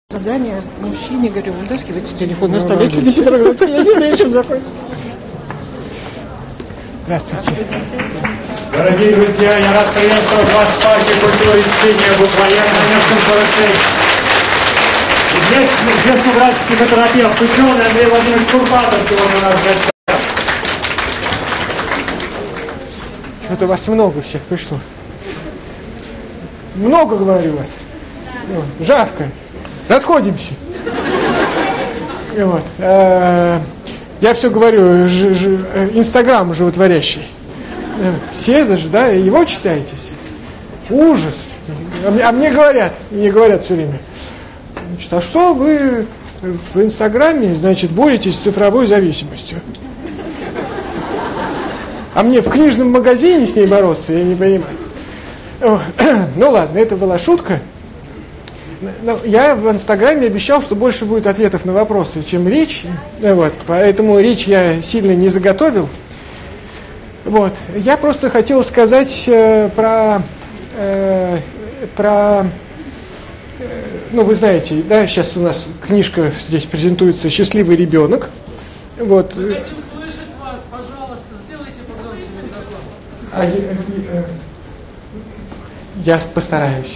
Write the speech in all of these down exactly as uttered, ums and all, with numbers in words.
Задание мужчине, говорю, вытаскивайте телефон на столе. Я не знаю, чем закончится. Здравствуйте. Дорогие друзья, я рад приветствовать вас в парке культуры и чтения Буквояр на Невском сорок шесть. Здесь известный психотерапевт, ученый Андрей Владимирович Курпатов сегодня у нас в гостях. Что-то вас много всех пришло. Много, говорю, вас. Ну, жарко. Расходимся. И вот. А, я все говорю, ж, ж, Инстаграм животворящий. Все даже, да, его читаете все. Ужас. А мне, а мне говорят, мне говорят все время, значит, а что вы в Инстаграме, значит, боретесь с цифровой зависимостью? А мне в книжном магазине с ней бороться, я не понимаю. Ну ладно, это была шутка. Я в Инстаграме обещал, что больше будет ответов на вопросы, чем речь. Вот, поэтому речь я сильно не заготовил. Вот. Я просто хотел сказать э, про, э, про э, ну вы знаете, да, сейчас у нас книжка здесь презентуется «Счастливый ребенок». Вот. Мы хотим слышать вас, пожалуйста, сделайте погромче микрофон. А, я, я, я постараюсь.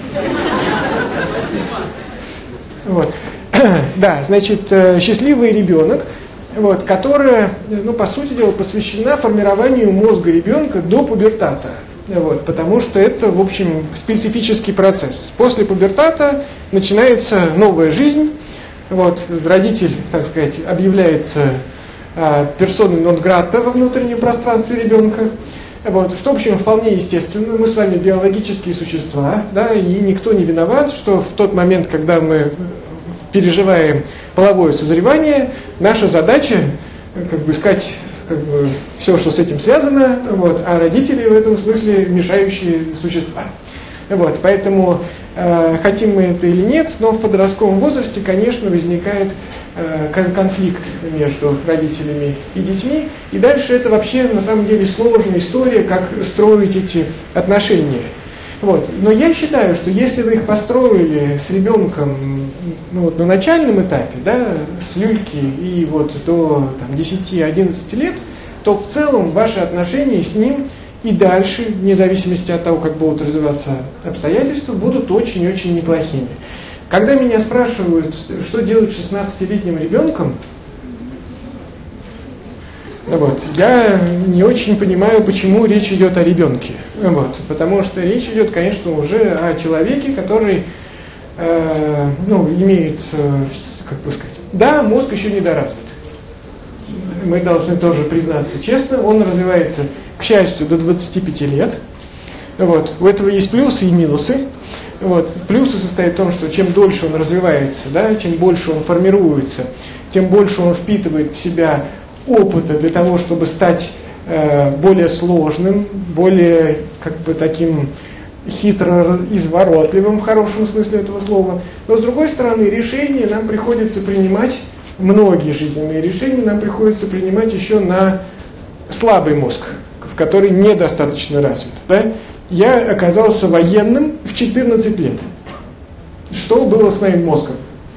Вот. Да, значит, «Счастливый ребенок», вот, которая, ну, по сути дела, посвящена формированию мозга ребенка до пубертата. Вот, потому что это, в общем, специфический процесс. После пубертата начинается новая жизнь. Вот, родитель, так сказать, объявляется а, персоной нон-грата во внутреннем пространстве ребенка. Вот, что, в общем, вполне естественно. Мы с вами биологические существа, да, и никто не виноват, что в тот момент, когда мы переживаем половое созревание, наша задача, как бы, искать, как бы, все, что с этим связано, вот, а родители в этом смысле мешающие существа. Вот, поэтому, э, хотим мы это или нет, но в подростковом возрасте, конечно, возникает э, конфликт между родителями и детьми. И дальше это вообще, на самом деле, сложная история, как строить эти отношения. Вот. Но я считаю, что если вы их построили с ребенком, ну, вот, на начальном этапе, да, с люльки и вот до десяти-одиннадцати лет, то в целом ваши отношения с ним и дальше, вне зависимости от того, как будут развиваться обстоятельства, будут очень-очень неплохими. Когда меня спрашивают, что делать с шестнадцатилетним ребенком, вот, я не очень понимаю, почему речь идет о ребенке. Вот, потому что речь идет, конечно, уже о человеке, который э, ну, имеет, э, как бы сказать, да, мозг еще недоразвит. Мы должны тоже признаться честно, он развивается, к счастью, до двадцати пяти лет. Вот. У этого есть плюсы и минусы. Вот. Плюсы состоят в том, что чем дольше он развивается, да, чем больше он формируется, тем больше он впитывает в себя опыта для того, чтобы стать э, более сложным, более, как бы, таким хитро изворотливым в хорошем смысле этого слова. Но с другой стороны, решения нам приходится принимать, многие жизненные решения нам приходится принимать еще на слабый мозг, в который недостаточно развит. Да? Я оказался военным в четырнадцать лет. Что было с моим мозгом?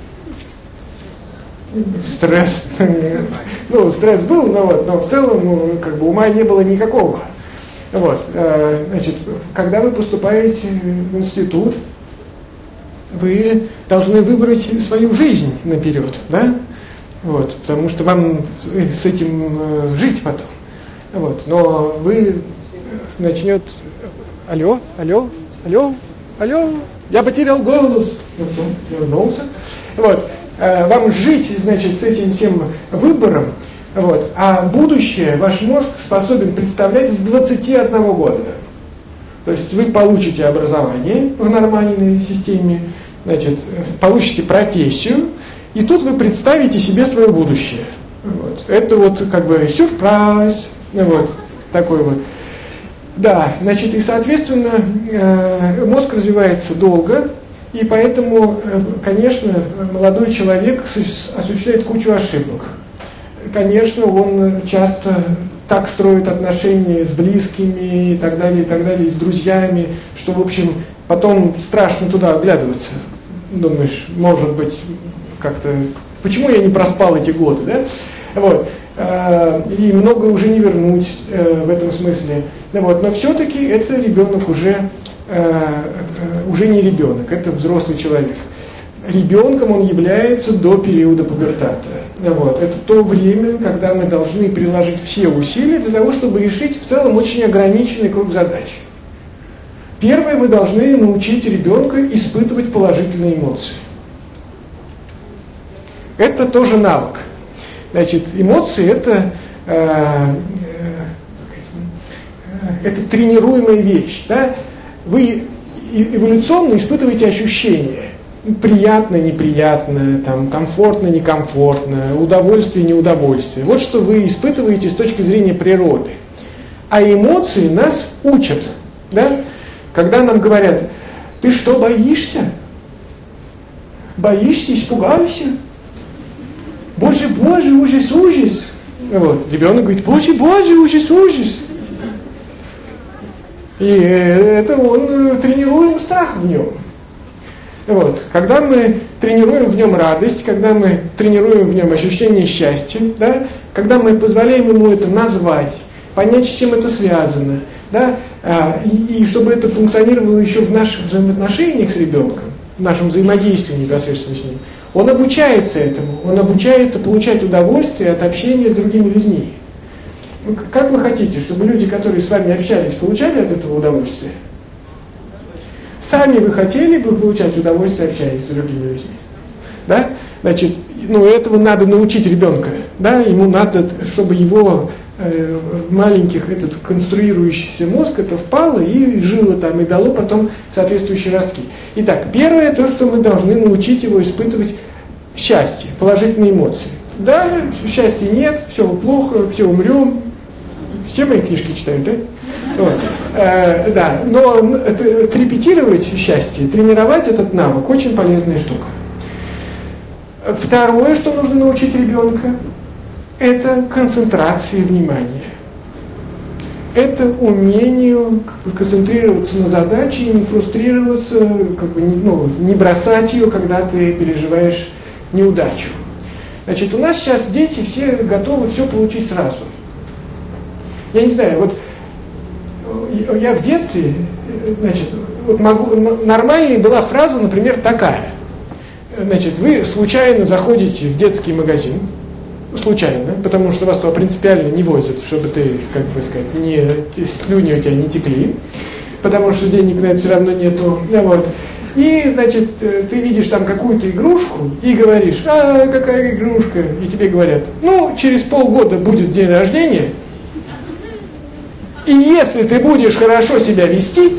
Стресс. Ну, стресс был, но, вот, но в целом, ну, как бы, ума не было никакого. Вот, значит, когда вы поступаете в институт, вы должны выбрать свою жизнь наперед, да? Вот, потому что вам с этим жить потом. Вот, но вы начнет... Алло, алло, алло, алло, я потерял голос. Вернулся. Вот. Вам жить, значит, с этим всем выбором, вот, а будущее ваш мозг способен представлять с двадцати одного года. То есть вы получите образование в нормальной системе, значит, получите профессию, и тут вы представите себе свое будущее. Вот. Это вот как бы сюрприз, вот, такой вот. Да, значит, и, соответственно, мозг развивается долго, и поэтому, конечно, молодой человек осуществляет кучу ошибок. Конечно, он часто так строит отношения с близкими и так далее, и так далее, и с друзьями, что, в общем, потом страшно туда оглядываться. думаешь, может быть, как-то, почему я не проспал эти годы, да? Вот. И много уже не вернуть в этом смысле. Вот. Но все-таки это ребенок уже, уже не ребенок, это взрослый человек. Ребенком он является до периода пубертата. Вот. Это то время, когда мы должны приложить все усилия для того, чтобы решить в целом очень ограниченный круг задач. Первое, мы должны научить ребенка испытывать положительные эмоции. Это тоже навык. Значит, эмоции это, э, э, это тренируемая вещь. Да? Вы эволюционно испытываете ощущения. Приятно, неприятно, там, комфортно, некомфортно, удовольствие, неудовольствие. Вот что вы испытываете с точки зрения природы. А эмоции нас учат. Да? Когда нам говорят, ты что, боишься? Боишься, испугался? Боже, боже, ужас, ужас. Вот. Ребенок говорит, боже, боже, ужас, ужас. И это он тренируем страх в нем. Вот. Когда мы тренируем в нем радость, когда мы тренируем в нем ощущение счастья, да, когда мы позволяем ему это назвать, понять, с чем это связано, да, и, и чтобы это функционировало еще в наших взаимоотношениях с ребенком, в нашем взаимодействии непосредственно с ним, он обучается этому, он обучается получать удовольствие от общения с другими людьми. Как вы хотите, чтобы люди, которые с вами общались, получали от этого удовольствие? Сами вы хотели бы получать удовольствие, общаясь с другими людьми? Да? Значит, ну, этого надо научить ребенка. Да? Ему надо, чтобы его э, маленьких, этот конструирующийся мозг, это впало и жило там, и дало потом соответствующие ростки. Итак, первое, то, что мы должны научить его испытывать счастье, положительные эмоции. Да, счастья нет, все плохо, все умрем. Все мои книжки читают, да? Вот. Э, да, но это, репетировать счастье, тренировать этот навык очень полезная штука. Второе, что нужно научить ребенка, это концентрации внимания. Это умению концентрироваться на задаче и не фрустрироваться, как бы, ну, не бросать ее, когда ты переживаешь неудачу. Значит, у нас сейчас дети все готовы все получить сразу. Я не знаю, вот я в детстве, значит, вот могу, нормальной была фраза, например, такая. Значит, вы случайно заходите в детский магазин, случайно, потому что вас туда принципиально не возят, чтобы ты, как бы сказать, не, слюни у тебя не текли, потому что денег на это все равно нету. Вот. И, значит, ты видишь там какую-то игрушку и говоришь, а, какая игрушка, и тебе говорят, ну, через полгода будет день рождения, и если ты будешь хорошо себя вести,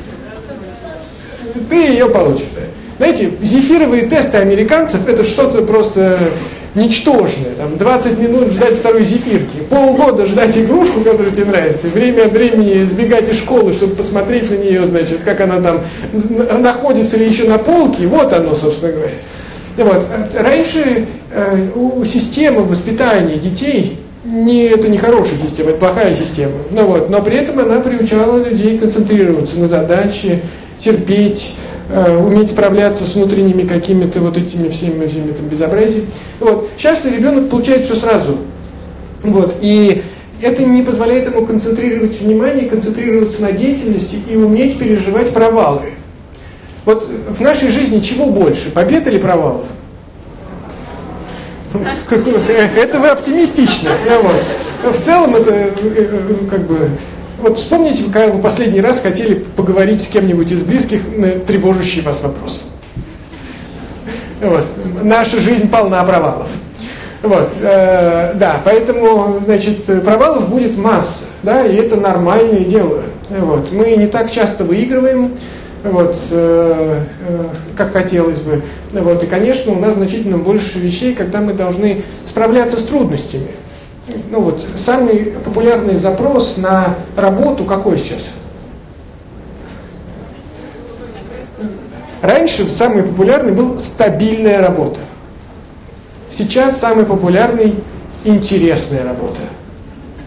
ты ее получишь. Знаете, зефировые тесты американцев это что-то просто ничтожное. Там двадцать минут ждать второй зефирки, полгода ждать игрушку, которая тебе нравится, время от времени сбегать из школы, чтобы посмотреть на нее, значит, как она там находится ли еще на полке, вот оно, собственно говоря. Вот. Раньше э, у системы воспитания детей Не, это не хорошая система, это плохая система. Ну вот, но при этом она приучала людей концентрироваться на задаче, терпеть, э, уметь справляться с внутренними какими-то вот этими всеми, всеми там безобразиями. Вот. Сейчас ребенок получает все сразу. Вот. И это не позволяет ему концентрировать внимание, концентрироваться на деятельности и уметь переживать провалы. Вот в нашей жизни чего больше, побед или провалов? Это вы оптимистично. Вот. В целом это как бы... Вот вспомните, когда вы последний раз хотели поговорить с кем-нибудь из близких на тревожащий вас вопрос. Вот. Наша жизнь полна провалов. Вот. Э, да, поэтому, значит, провалов будет масса, да, и это нормальное дело. Вот. Мы не так часто выигрываем, вот, э, э, как хотелось бы. Вот. И, конечно, у нас значительно больше вещей, когда мы должны справляться с трудностями. Ну вот, самый популярный запрос на работу какой сейчас? Раньше самый популярный был стабильная работа. Сейчас самый популярный интересная работа.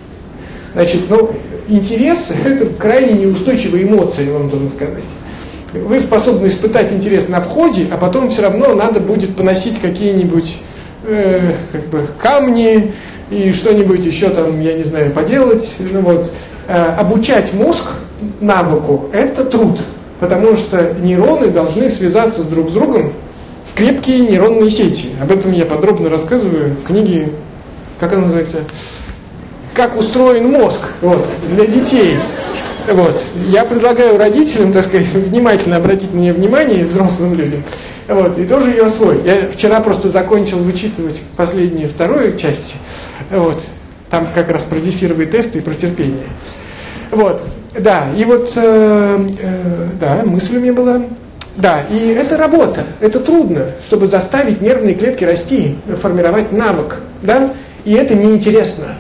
Значит, ну, интерес – это крайне неустойчивая эмоция, я вам должен сказать. Вы способны испытать интерес на входе, а потом все равно надо будет поносить какие-нибудь э, как бы камни и что-нибудь еще там, я не знаю, поделать. Ну, вот. э, обучать мозг навыку – это труд, потому что нейроны должны связаться с друг с другом в крепкие нейронные сети. Об этом я подробно рассказываю в книге, как она называется, «Как устроен мозг», вот, для детей. Вот. Я предлагаю родителям, так сказать, внимательно обратить на нее внимание, взрослым людям, вот, и тоже ее освоить. Я вчера просто закончил вычитывать последнюю, вторую часть, вот, там как раз про зефировые тесты и про терпение. Вот, да, и вот, э, э, да, мысль у меня была, да, и это работа, это трудно, чтобы заставить нервные клетки расти, формировать навык, да, и это неинтересно,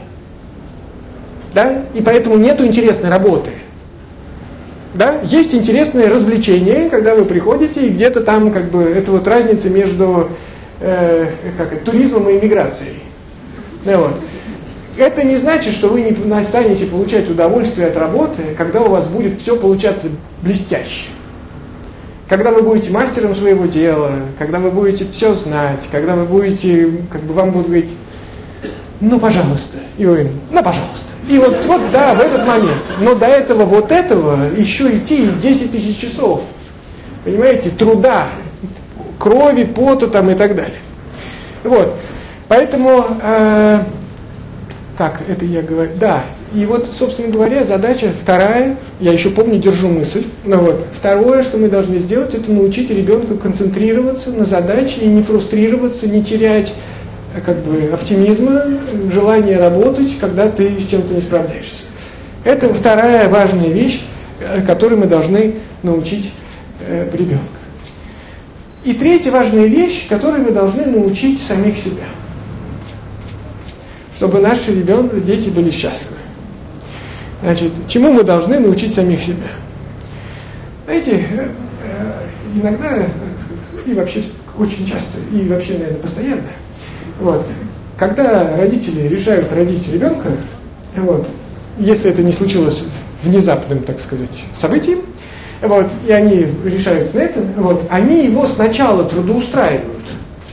да, и поэтому нету интересной работы. Да? Есть интересное развлечение, когда вы приходите, и где-то там как бы это вот разница между э, как это, туризмом и миграцией. Да, вот. Это не значит, что вы не станете получать удовольствие от работы, когда у вас будет все получаться блестяще. Когда вы будете мастером своего дела, когда вы будете все знать, когда вы будете, как бы вам будут говорить, ну пожалуйста, и вы, ну пожалуйста. И вот, вот, да, в этот момент. Но до этого, вот этого, еще идти десять тысяч часов. Понимаете, труда, крови, пота там и так далее. Вот. Поэтому, э, так, это я говорю, да. И вот, собственно говоря, задача вторая, я еще помню, держу мысль. Ну, вот, второе, что мы должны сделать, это научить ребенка концентрироваться на задаче и не фрустрироваться, не терять как бы оптимизма, желание работать, когда ты с чем-то не справляешься. Это вторая важная вещь, которую мы должны научить э, ребенка. И третья важная вещь, которую мы должны научить самих себя. Чтобы наши ребенки, дети были счастливы. Значит, чему мы должны научить самих себя? Знаете, э, э, иногда, и вообще очень часто, и вообще, наверное, постоянно, вот. Когда родители решают родить ребенка, вот, если это не случилось внезапным, так сказать, событием, вот, и они решаются на это, вот, они его сначала трудоустраивают.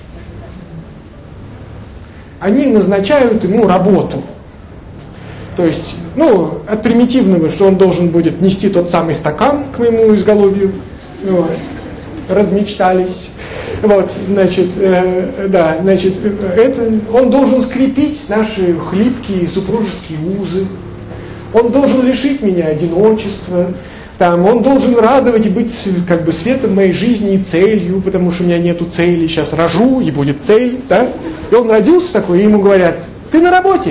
Они назначают ему работу. То есть, ну, от примитивного, что он должен будет нести тот самый стакан к моему изголовью, вот, размечтались. Вот, значит, э, да, значит, это, он должен скрепить наши хлипкие супружеские узы, он должен лишить меня одиночества, там, он должен радовать и быть как бы светом моей жизни и целью, потому что у меня нету цели, сейчас рожу и будет цель, да? И он родился такой, и ему говорят, ты на работе,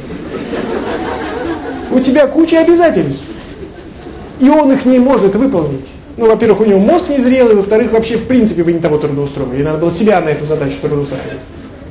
у тебя куча обязательств, и он их не может выполнить. Ну, во-первых, у него мозг незрелый, во-вторых, вообще в принципе вы не того трудоустроили. И надо было себя на эту задачу трудоустраивать.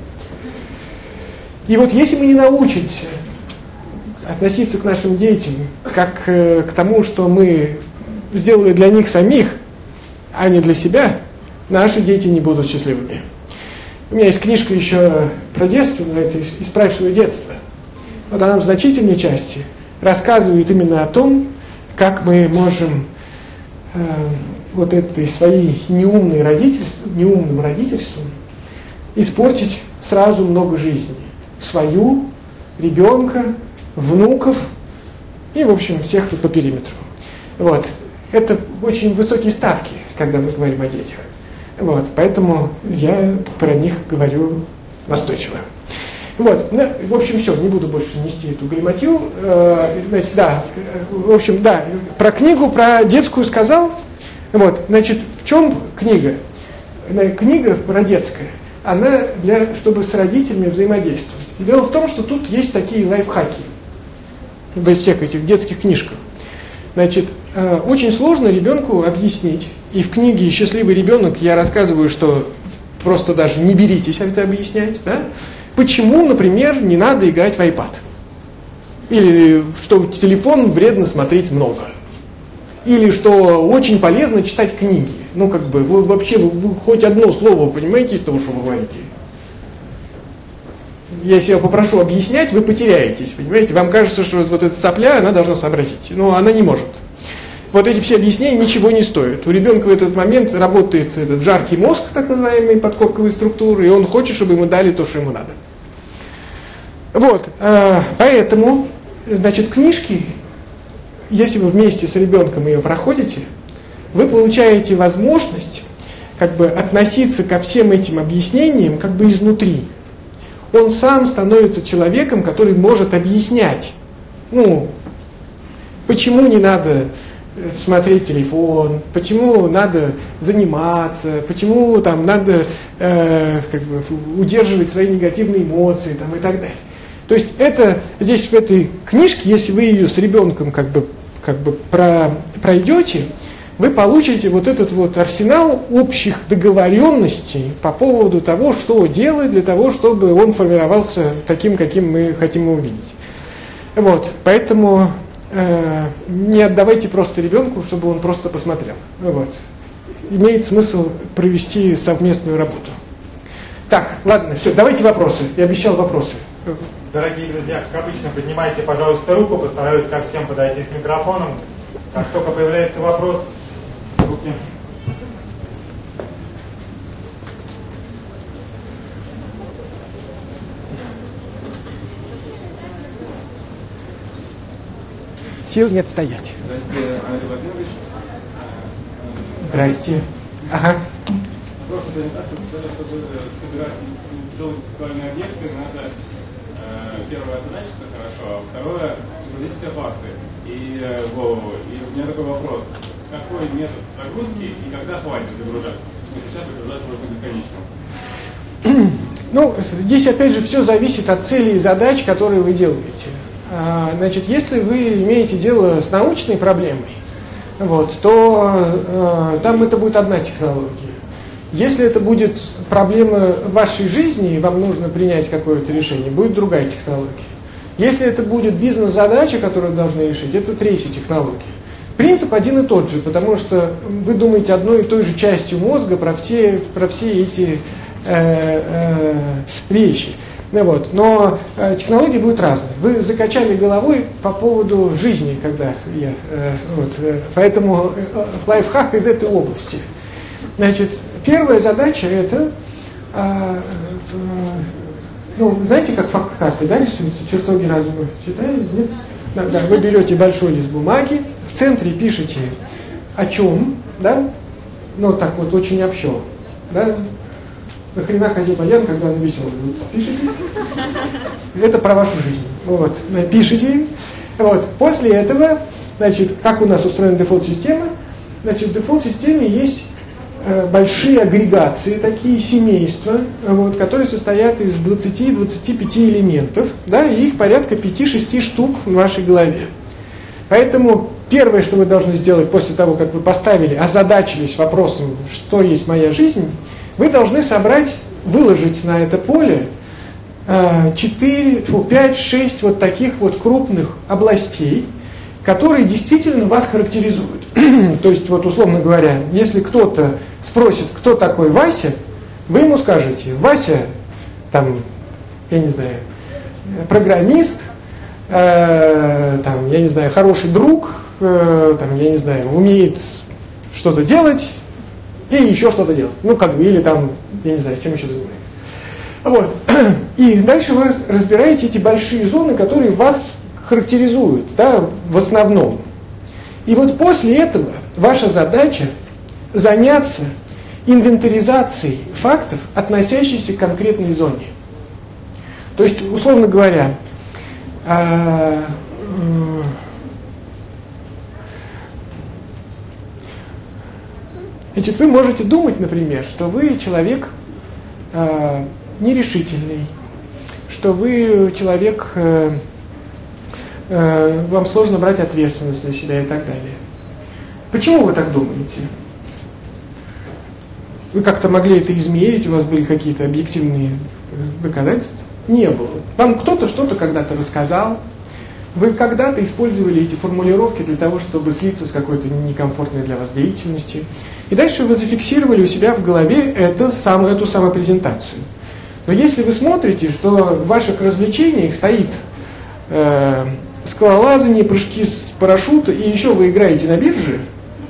И вот если мы не научимся относиться к нашим детям как э, к тому, что мы сделали для них самих, а не для себя, наши дети не будут счастливыми. У меня есть книжка еще про детство, называется «Исправь свое детство». Вот она в значительной части рассказывает именно о том, как мы можем вот этой своей неумной родительством, неумным родительством испортить сразу много жизней. Свою, ребенка, внуков и, в общем, всех, кто по периметру. Вот. Это очень высокие ставки, когда мы говорим о детях. Вот. Поэтому я про них говорю настойчиво. Вот, ну, в общем, все, не буду больше нести эту галиматью. Э, значит, да, в общем, да, про книгу, про детскую сказал. Вот, значит, в чем книга? Книга про детское, она для, чтобы с родителями взаимодействовать. Дело в том, что тут есть такие лайфхаки во всех этих детских книжках. Значит, э, очень сложно ребенку объяснить, и в книге «Счастливый ребенок» я рассказываю, что просто даже не беритесь это объяснять, да? Почему, например, не надо играть в iPad? Или что телефон вредно смотреть много? Или что очень полезно читать книги? Ну, как бы, вы вообще вы, вы хоть одно слово понимаете из того, что вы говорите? Если я попрошу объяснять, вы потеряетесь, понимаете? Вам кажется, что вот эта сопля, она должна сообразить. Но она не может. вот эти все объяснения ничего не стоят. У ребенка в этот момент работает этот жаркий мозг, так называемые подкорковые структуры, и он хочет, чтобы ему дали то, что ему надо. Вот, поэтому, значит, в книжке, если вы вместе с ребенком ее проходите, вы получаете возможность как бы относиться ко всем этим объяснениям как бы изнутри. Он сам становится человеком, который может объяснять, ну, почему не надо смотреть телефон, почему надо заниматься, почему там надо э, как бы удерживать свои негативные эмоции там, и так далее. То есть это здесь в этой книжке, если вы ее с ребенком как бы, как бы про, пройдете, вы получите вот этот вот арсенал общих договоренностей по поводу того, что делать для того, чтобы он формировался таким, каким мы хотим его увидеть. Вот, поэтому э, не отдавайте просто ребенку, чтобы он просто посмотрел. Вот. Имеет смысл провести совместную работу. Так, ладно, все, давайте вопросы. Я обещал вопросы. Дорогие друзья, как обычно, поднимайте, пожалуйста, руку, постараюсь ко всем подойти с микрофоном. Как только появляется вопрос, руки. Сил нет стоять. Здравствуйте, Андрей Владимирович. Здрасте. Ага. Просто ориентация, чтобы собирать интеллектуальные интеллектуальные объекты, надо э, первое задачиться хорошо, а второе загрузить все факты и э, в голову. И у меня такой вопрос. Какой метод загрузки и когда хватит загружать? Мы сейчас загружать можно бесконечно. Ну, здесь опять же все зависит от целей и задач, которые вы делаете. Значит, если вы имеете дело с научной проблемой, вот, то э, там это будет одна технология. Если это будет проблема вашей жизни, и вам нужно принять какое-то решение, будет другая технология. Если это будет бизнес-задача, которую вы должны решить, это третья технология. Принцип один и тот же, потому что вы думаете одной и той же частью мозга про все, про все эти э, э, вещи. Ну, вот. Но э, технологии будут разные. Вы закачали головой по поводу жизни, когда я... Э, вот, э, поэтому э, лайфхак из этой области. Значит, первая задача это... Э, э, ну, знаете, как факт-карты, да, рисуются? Чертоги разума читали? Нет? Да, да, вы берете большой лист бумаги, в центре пишете о чем, да? Ну, так вот, очень общо, да? Нахрена ходил баян, когда он веселый? Пишите. Это про вашу жизнь. Вот. Пишите. Вот. После этого, значит, как у нас устроена дефолт-система, значит, в дефолт-системе есть э, большие агрегации, такие семейства, вот, которые состоят из двадцати-двадцати пяти элементов, да, и их порядка пяти-шести штук в вашей голове. Поэтому первое, что вы должны сделать после того, как вы поставили, озадачились вопросом, что есть моя жизнь, вы должны собрать, выложить на это поле четыре, пять, шесть вот таких вот крупных областей, которые действительно вас характеризуют. То есть, вот условно говоря, если кто-то спросит, кто такой Вася, вы ему скажете: Вася, там, я не знаю, программист, э, там, я не знаю, хороший друг, э, там, я не знаю, умеет что-то делать, или еще что-то делать. Ну, как бы, или там, я не знаю, чем еще занимается. Вот. И дальше вы разбираете эти большие зоны, которые вас характеризуют, да, в основном. И вот после этого ваша задача заняться инвентаризацией фактов, относящихся к конкретной зоне. То есть, условно говоря, э, э, значит, вы можете думать, например, что вы человек э, нерешительный, что вы человек, э, э, вам сложно брать ответственность на себя и так далее. Почему вы так думаете? Вы как-то могли это измерить, у вас были какие-то объективные доказательства? Не было. Вам кто-то что-то когда-то рассказал, вы когда-то использовали эти формулировки для того, чтобы слиться с какой-то некомфортной для вас деятельностью. И дальше вы зафиксировали у себя в голове это, сам, эту самопрезентацию. Но если вы смотрите, что в ваших развлечениях стоит э, скалолазание, прыжки с парашюта, и еще вы играете на бирже,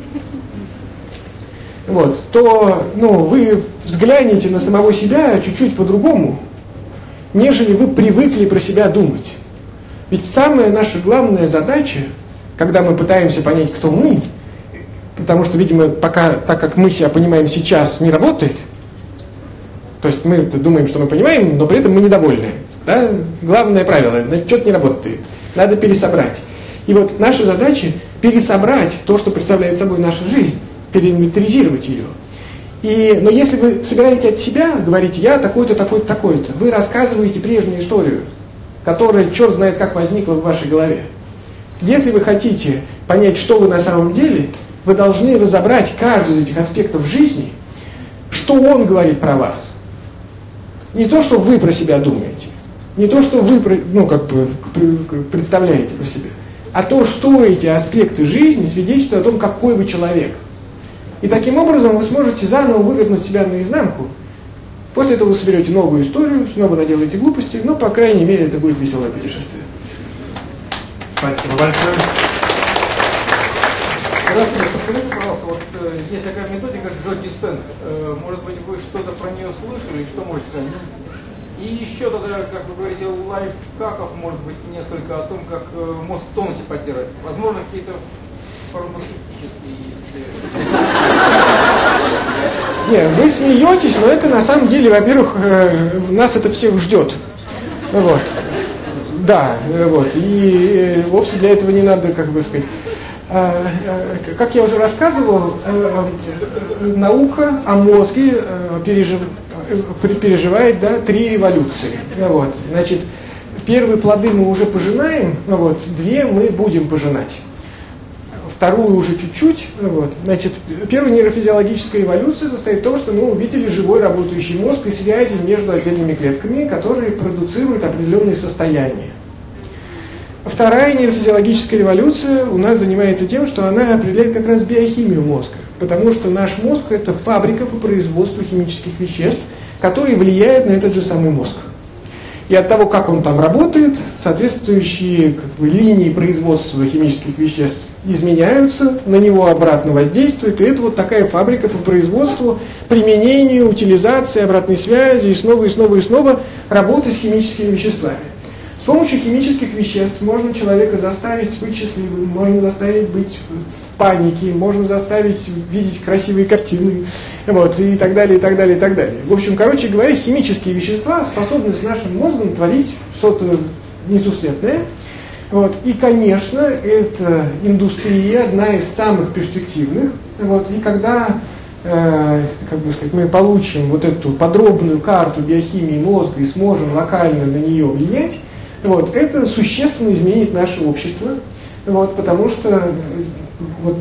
вот, то ну, вы взглянете на самого себя чуть-чуть по-другому, нежели вы привыкли про себя думать. Ведь самая наша главная задача, когда мы пытаемся понять, кто мы, потому что, видимо, пока, так как мы себя понимаем сейчас, не работает, то есть мы думаем, что мы понимаем, но при этом мы недовольны. Да? Главное правило, что-то не работает, надо пересобрать. И вот наша задача пересобрать то, что представляет собой наша жизнь, переинвентаризировать ее. И, но если вы собираете от себя, говорите, я такой-то, такой-то, такой-то, вы рассказываете прежнюю историю, которая черт знает как возникла в вашей голове. Если вы хотите понять, что вы на самом деле, вы должны разобрать каждый из этих аспектов жизни, что он говорит про вас. Не то, что вы про себя думаете, не то, что вы ну, как бы, представляете про себя, а то, что эти аспекты жизни свидетельствуют о том, какой вы человек. И таким образом вы сможете заново вывернуть себя наизнанку. После этого вы соберете новую историю, снова наделаете глупости, но, по крайней мере, это будет веселое путешествие. Спасибо большое. Здравствуйте, подскажите, пожалуйста, вот э, есть такая методика Джо Диспенс. Э, может быть, вы что-то про нее слышали, что можете сказать? И еще тогда, как вы говорите, лайфхаков, может быть, несколько о том, как э, мозг в тонусе поддержать. Возможно, какие-то фармацевтические есть. Нет, вы смеетесь, но это на самом деле, во-первых, э, нас это всех ждет. Вот. Да, вот. И э, вовсе для этого не надо, как бы сказать. Э, э, как я уже рассказывал, э, э, наука о мозге э, пережив, э, переживает да, три революции. Вот. Значит, первые плоды мы уже пожинаем, вот, две мы будем пожинать. Вторую уже чуть-чуть. Вот. Значит, первая нейрофизиологическая эволюция состоит в том, что мы увидели живой работающий мозг и связи между отдельными клетками, которые продуцируют определенные состояния. Вторая нейрофизиологическая революция у нас занимается тем, что она определяет как раз биохимию мозга, потому что наш мозг – это фабрика по производству химических веществ, которые влияют на этот же самый мозг. И от того, как он там работает, соответствующие как бы, линии производства химических веществ изменяются, на него обратно воздействуют, и это вот такая фабрика по производству, применению, утилизации, обратной связи, и снова, и снова, и снова работы с химическими веществами. С помощью химических веществ можно человека заставить быть счастливым, можно заставить быть в панике, можно заставить видеть красивые картины, вот, и так далее, и так далее, и так далее. В общем, короче говоря, химические вещества способны с нашим мозгом творить что-то несусветное. Вот, и, конечно, эта индустрия одна из самых перспективных. Вот, и когда э, как бы сказать, мы получим вот эту подробную карту биохимии мозга и сможем локально на нее влиять, вот, это существенно изменит наше общество, вот, потому что вот,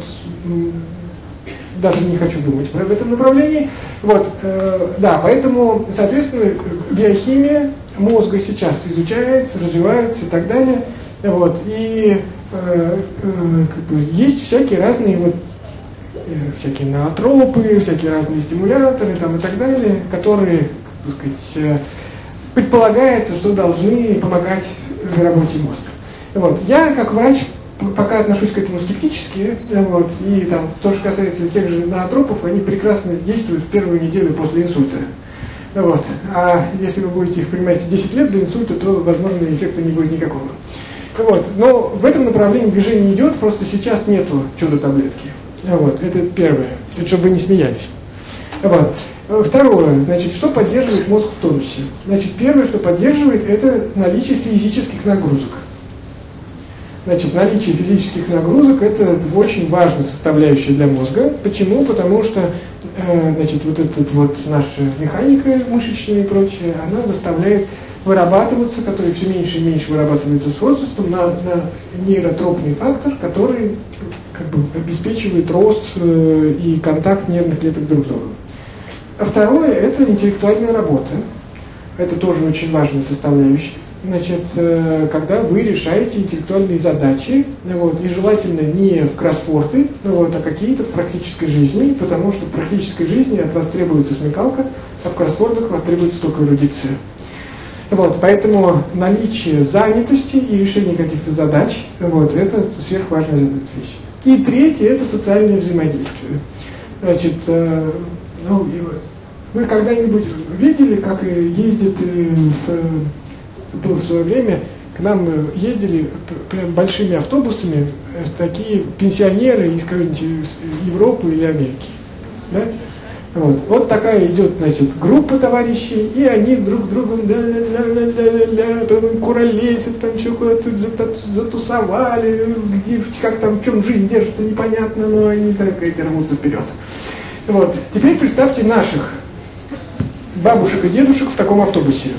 даже не хочу думать в этом направлении. Вот, э, да, поэтому, соответственно, биохимия мозга сейчас изучается, развивается и так далее. Вот, и э, э, как бы, есть всякие разные вот, э, всякие ноотропы, всякие разные стимуляторы там, и так далее, которые, как бы сказать, э, предполагается, что должны помогать работе мозга. Вот. Я, как врач, пока отношусь к этому скептически, вот, и там, то, что касается тех же ноотропов, они прекрасно действуют в первую неделю после инсульта. Вот. А если вы будете их принимать десять лет до инсульта, то, возможно, эффекта не будет никакого. Вот. Но в этом направлении движение идет, просто сейчас нету чудо-таблетки. Вот. Это первое. Это чтобы вы не смеялись. Вот. Второе, значит, что поддерживает мозг в тонусе? Значит, первое, что поддерживает, это наличие физических нагрузок. Значит, наличие физических нагрузок – это очень важная составляющая для мозга. Почему? Потому что, э, значит, вот эта вот наша механика мышечная и прочее, она заставляет вырабатываться, который все меньше и меньше вырабатывается с возрастом, на, на нейротропный фактор, который как бы обеспечивает рост э, и контакт нервных клеток друг с другом. А второе – это интеллектуальная работа. Это тоже очень важная составляющая. Значит, э, когда вы решаете интеллектуальные задачи, вот, и желательно не в кроссворды, вот, а какие-то в практической жизни, потому что в практической жизни от вас требуется смекалка, а в кроссвордах от вас требуется только эрудиция. Вот, поэтому наличие занятости и решение каких-то задач, вот, это сверхважная вещь. И третье – это социальное взаимодействие. Значит, э, ну, вы когда-нибудь видели, как ездит, э, было в свое время, к нам ездили прям большими автобусами такие пенсионеры из какой-нибудь Европы или Америки. Да? Вот. Вот такая идет, значит, группа товарищей, и они друг с другом ля-ля-ля-ля-ля-ля, куролесят, там что куда-то затусовали, где, как там, в чем жизнь держится, непонятно, но они так эти рвутся вперед. Вот. Теперь представьте наших бабушек и дедушек в таком автобусе.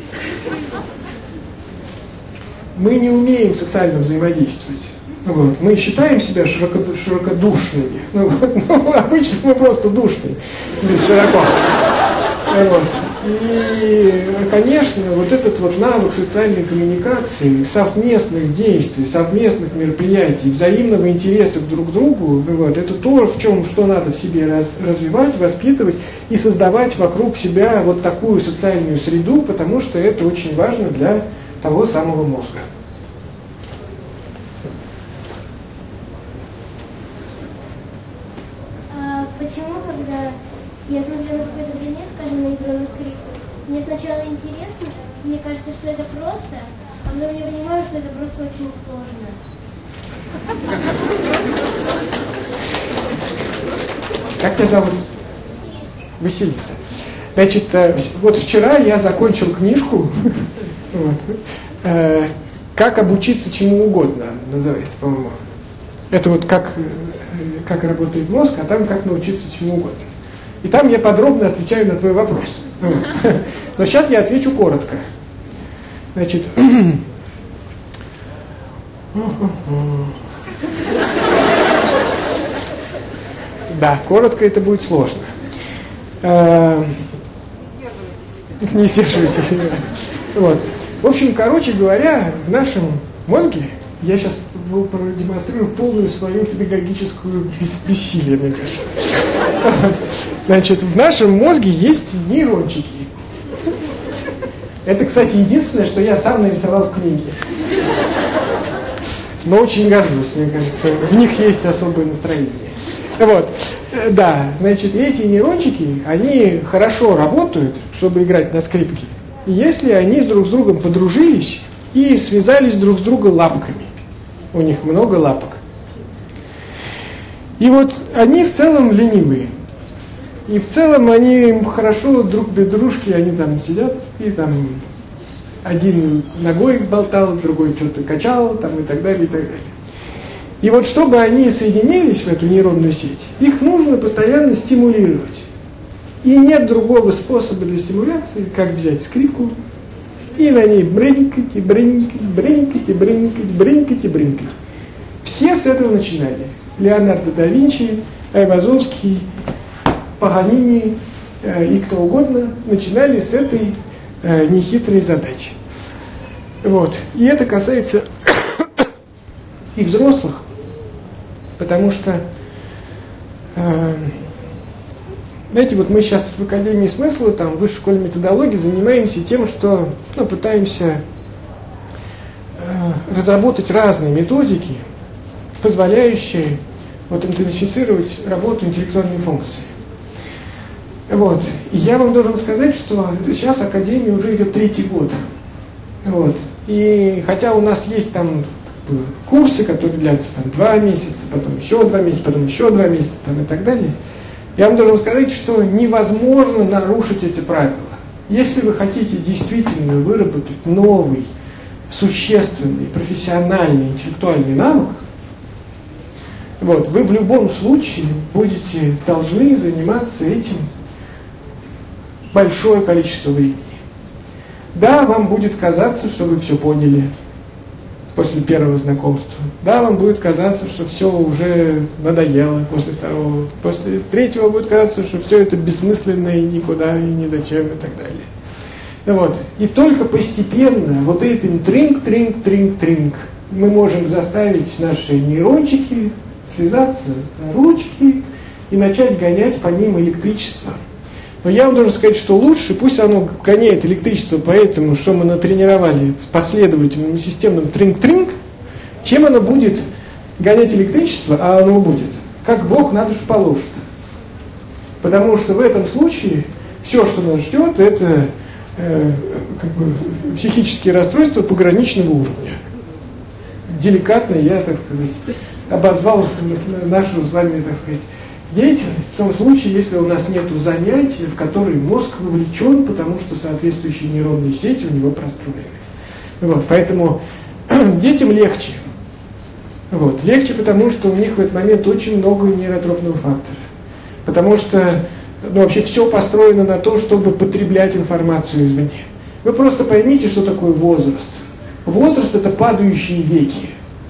Мы не умеем социально взаимодействовать. Вот. Мы считаем себя широко, широкодушными. Ну, вот, ну, обычно мы просто душные, без широко. Вот. И, конечно, вот этот вот навык социальной коммуникации, совместных действий, совместных мероприятий, взаимного интереса друг к другу, вот, это то, в чем, что надо в себе раз, развивать, воспитывать и создавать вокруг себя вот такую социальную среду, потому что это очень важно для того самого мозга. А почему, когда я смотрю на какой-то предмет, скажем, на игру на скрипку, мне сначала интересно, мне кажется, что это просто, а потом я понимаю, что это просто очень сложно. Как тебя зовут? Василиса. Значит, вот вчера я закончил книжку, вот, э, «Как обучиться чему угодно», называется, по-моему. Это вот как, как работает мозг, а там как научиться чему угодно. И там я подробно отвечаю на твой вопрос. Вот. Но сейчас я отвечу коротко. Значит, да, коротко это будет сложно. Не сдерживайте себя. Вот. В общем, короче говоря, в нашем мозге, я сейчас продемонстрирую полную свою педагогическую бес- бессилие, мне кажется. Значит, в нашем мозге есть нейрончики. Это, кстати, единственное, что я сам нарисовал в книге. Но очень горжусь, мне кажется. В них есть особое настроение. Вот, да, значит, эти нейрончики, они хорошо работают, чтобы играть на скрипке, если они друг с другом подружились и связались друг с другом лапками. У них много лапок. И вот они в целом ленивые. И в целом они хорошо друг без дружки, они там сидят, и там один ногой болтал, другой что-то качал, там и так далее, и так далее. И вот чтобы они соединились в эту нейронную сеть, их нужно постоянно стимулировать. И нет другого способа для стимуляции, как взять скрипку и на ней брынкать, и брынкать, брынкать, и брынкать, брынкать, и брынкать. Все с этого начинали. Леонардо да Винчи, Айвазовский, Паганини э, и кто угодно начинали с этой э, нехитрой задачи. Вот. И это касается и взрослых, потому что, э, знаете, вот мы сейчас в Академии смысла, там, в Высшей школе методологии занимаемся тем, что ну, пытаемся э, разработать разные методики, позволяющие вот, интенсифицировать работу интеллектуальной функции. Вот. И я вам должен сказать, что сейчас Академия уже идет третий год. Вот. И хотя у нас есть там курсы, которые длятся там два месяца, потом еще два месяца, потом еще два месяца там, и так далее, я вам должен сказать, что невозможно нарушить эти правила. Если вы хотите действительно выработать новый, существенный, профессиональный, интеллектуальный навык, вот, вы в любом случае будете должны заниматься этим большое количество времени. Да, вам будет казаться, что вы все поняли после первого знакомства. Да, вам будет казаться, что все уже надоело после второго. После третьего будет казаться, что все это бессмысленно и никуда, и ни зачем, и так далее. Вот. И только постепенно вот этим тринг-тринг-тринг-тринг мы можем заставить наши нейрончики связаться на ручки и начать гонять по ним электричество. Но я вам должен сказать, что лучше, пусть оно гоняет электричество по этому, что мы натренировали последовательным системным тринг-тринг, чем оно будет гонять электричество, а оно будет, как Бог на душу положит. Потому что в этом случае все, что нас ждет, это э, как бы, психические расстройства пограничного уровня. Деликатно я, так сказать, обозвал нашу с вами, так сказать, деятельность в том случае, если у нас нет занятий, в которые мозг вовлечен, потому что соответствующие нейронные сети у него простроены. Вот, поэтому детям легче. Вот, легче, потому что у них в этот момент очень много нейротропного фактора. Потому что ну, вообще все построено на то, чтобы потреблять информацию извне. Вы просто поймите, что такое возраст. Возраст – это падающие веки.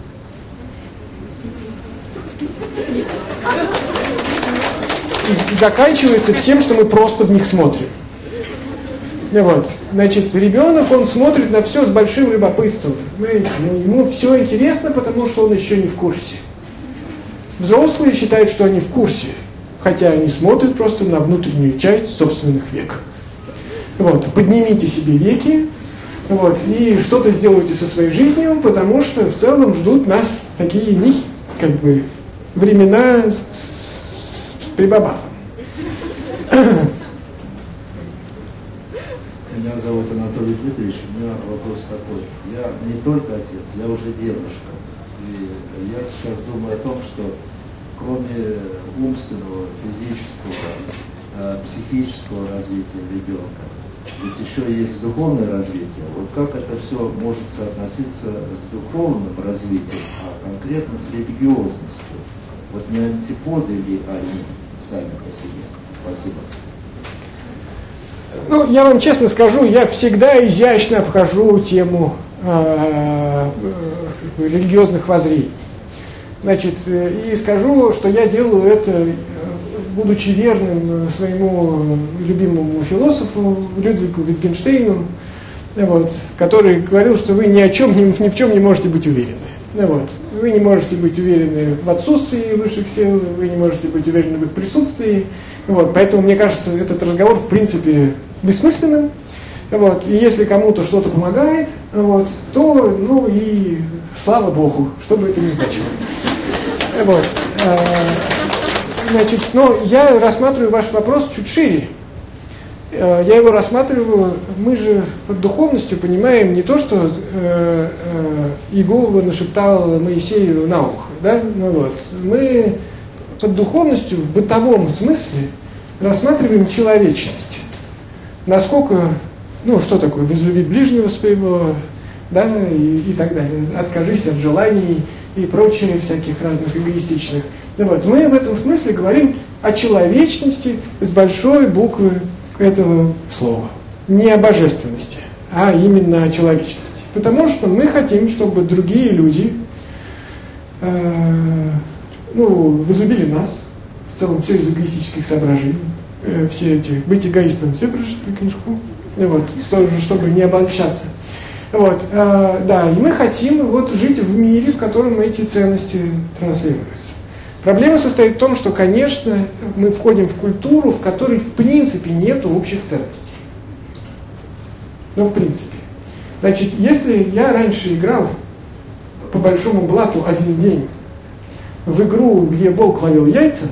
И заканчивается тем, что мы просто в них смотрим. Вот. Значит, ребенок, он смотрит на все с большим любопытством. Понимаете? Ему все интересно, потому что он еще не в курсе. Взрослые считают, что они в курсе, хотя они смотрят просто на внутреннюю часть собственных век. Вот. Поднимите себе веки, вот, и что-то сделайте со своей жизнью, потому что в целом ждут нас такие как бы, времена с, с прибабахом. Меня зовут Анатолий Дмитриевич, у меня вопрос такой. Я не только отец, я уже дедушка. И я сейчас думаю о том, что кроме умственного, физического, психического развития ребенка, ведь еще есть духовное развитие. Вот как это все может соотноситься с духовным развитием, а конкретно с религиозностью? Вот не антиподы ли они сами по себе? Спасибо. Ну, я вам честно скажу, я всегда изящно обхожу тему э, э, религиозных воззрений. Значит, и скажу, что я делаю это, будучи верным своему любимому философу Людвигу Витгенштейну, вот, который говорил, что вы ни о чем, ни, ни в чем не можете быть уверены. Вот. Вы не можете быть уверены в отсутствии высших сил, вы не можете быть уверены в их присутствии. Вот. Поэтому, мне кажется, этот разговор в принципе бессмысленным. Вот. И если кому-то что-то помогает, вот, то, ну и слава Богу, что бы это ни значило. Вот. Значит, но я рассматриваю ваш вопрос чуть шире. Я его рассматриваю, мы же под духовностью понимаем не то, что э, э, Иегова нашептал Моисею на ухо, да? Ну, вот. Мы под духовностью в бытовом смысле рассматриваем человечность. Насколько, ну что такое, возлюби ближнего своего, да, и, и так далее, откажись от желаний и прочее, всяких разных эгоистичных. Ну, вот. Мы в этом смысле говорим о человечности с большой буквы этого слова. Не о божественности, а именно о человечности. Потому что мы хотим, чтобы другие люди э, ну, возлюбили нас, в целом все из эгоистических соображений, э, все эти, быть эгоистом, все прочитали книжку, вот, чтобы не обольщаться. Вот, э, да, и мы хотим вот жить в мире, в котором эти ценности транслируются. Проблема состоит в том, что, конечно, мы входим в культуру, в которой в принципе нет общих ценностей. Ну, в принципе. Значит, если я раньше играл по большому блату один день в игру, где волк ловил яйца,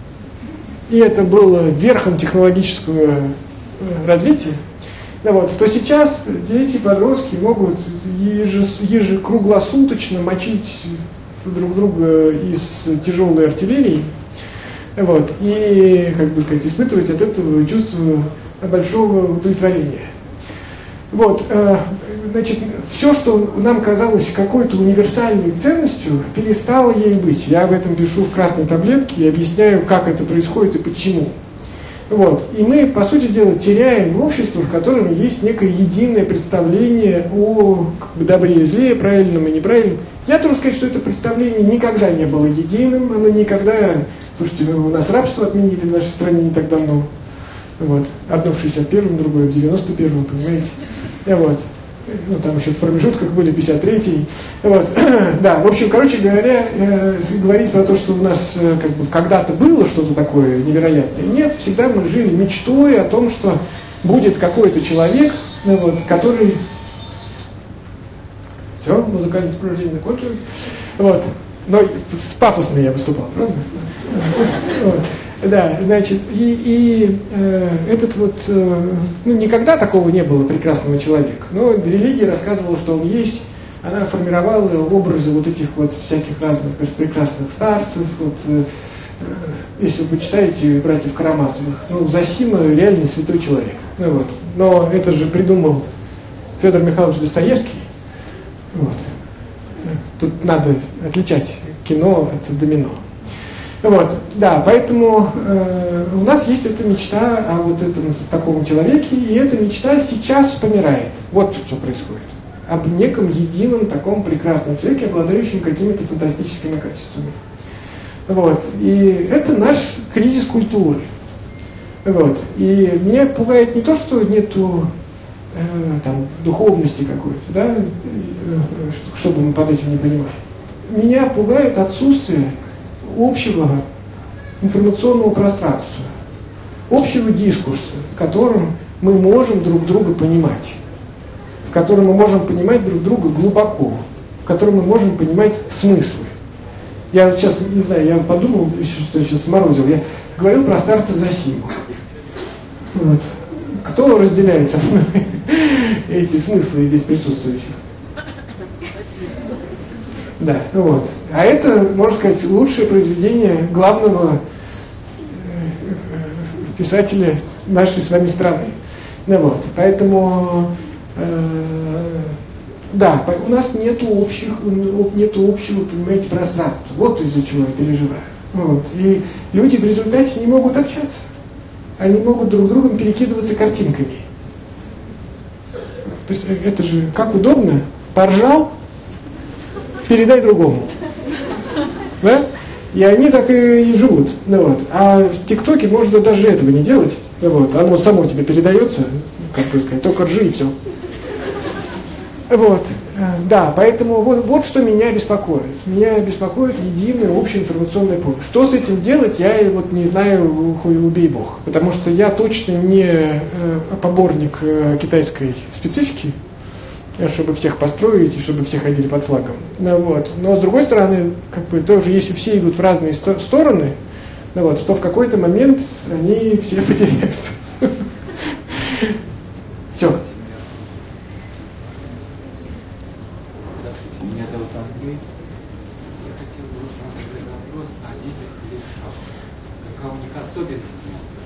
и это было верхом технологического развития, вот, то сейчас дети, подростки могут ежекруглосуточно мочить друг друга из тяжелой артиллерии, вот, и как бы сказать, испытывать от этого чувство большого удовлетворения. Вот, э, значит, все, что нам казалось какой-то универсальной ценностью, перестало ей быть. Я об этом пишу в красной таблетке и объясняю, как это происходит и почему. Вот. И мы, по сути дела, теряем общество, в котором есть некое единое представление о как бы, добре и зле, правильном и неправильном. Я должен сказать, что это представление никогда не было единым, оно никогда... Слушайте, у нас рабство отменили в нашей стране не так давно. Вот. Одно в шестьдесят первом, другое в девяносто первом, понимаете? Вот. ну, там еще в промежутках были пятьдесят третий. Вот. Да, в общем, короче говоря, э, говорить про то, что у нас э, как бы когда-то было что-то такое невероятное, нет, всегда мы жили мечтой о том, что будет какой-то человек, ну, вот, который... Все, музыкальное сопровождение закончилось. Вот. Но пафосно я выступал, правда? Вот. Да, значит, и, и э, этот вот, э, ну, никогда такого не было прекрасного человека, но религия рассказывала, что он есть, она формировала образы вот этих вот всяких разных прекрасных старцев, вот, э, э, если вы почитаете «Братьев Карамазовых», ну, Зосима реально святой человек, ну, вот, но это же придумал Федор Михайлович Достоевский, вот, тут надо отличать кино от домино. Вот, да, поэтому э, у нас есть эта мечта о вот этом таком человеке, и эта мечта сейчас помирает. Вот что происходит. Об неком едином таком прекрасном человеке, обладающем какими-то фантастическими качествами. Вот, и это наш кризис культуры. Вот, и меня пугает не то, что нету э, там, духовности какой-то, да, э, что бы мы под этим не понимали. Меня пугает отсутствие общего информационного пространства, общего дискурса, в котором мы можем друг друга понимать, в котором мы можем понимать друг друга глубоко, в котором мы можем понимать смыслы. Я вот сейчас, не знаю, я подумал, что я сейчас сморозил, я говорил про старца Зосиму. Вот. Кто разделяет со мной эти смыслы здесь присутствующих? Да, вот. А это, можно сказать, лучшее произведение главного писателя нашей с вами страны. Ну, вот. Поэтому, э, да, у нас нету общих, нету общего, понимаете, пространства. Вот из-за чего я переживаю. Вот. И люди в результате не могут общаться. Они могут друг с другом перекидываться картинками. Это же как удобно. Поржал, передай другому. Да? И они так и живут. Ну, вот. А в ТикТоке можно даже этого не делать. Ну, вот. Оно само тебе передается, как бы сказать, только ржи и все. Вот. Да, поэтому вот, вот что меня беспокоит. Меня беспокоит единое общее информационное поле. Что с этим делать, я вот не знаю, хуй убей бог. Потому что я точно не э, поборник э, китайской специфики, чтобы всех построить и чтобы все ходили под флагом. Ну, вот. Но с другой стороны, как бы, тоже, если все идут в разные сто- стороны, ну, вот, то в какой-то момент они все потеряются. Все. Меня зовут Андрей. Я хотел бы задать вопрос о детях и левшах. Какова у них особенность?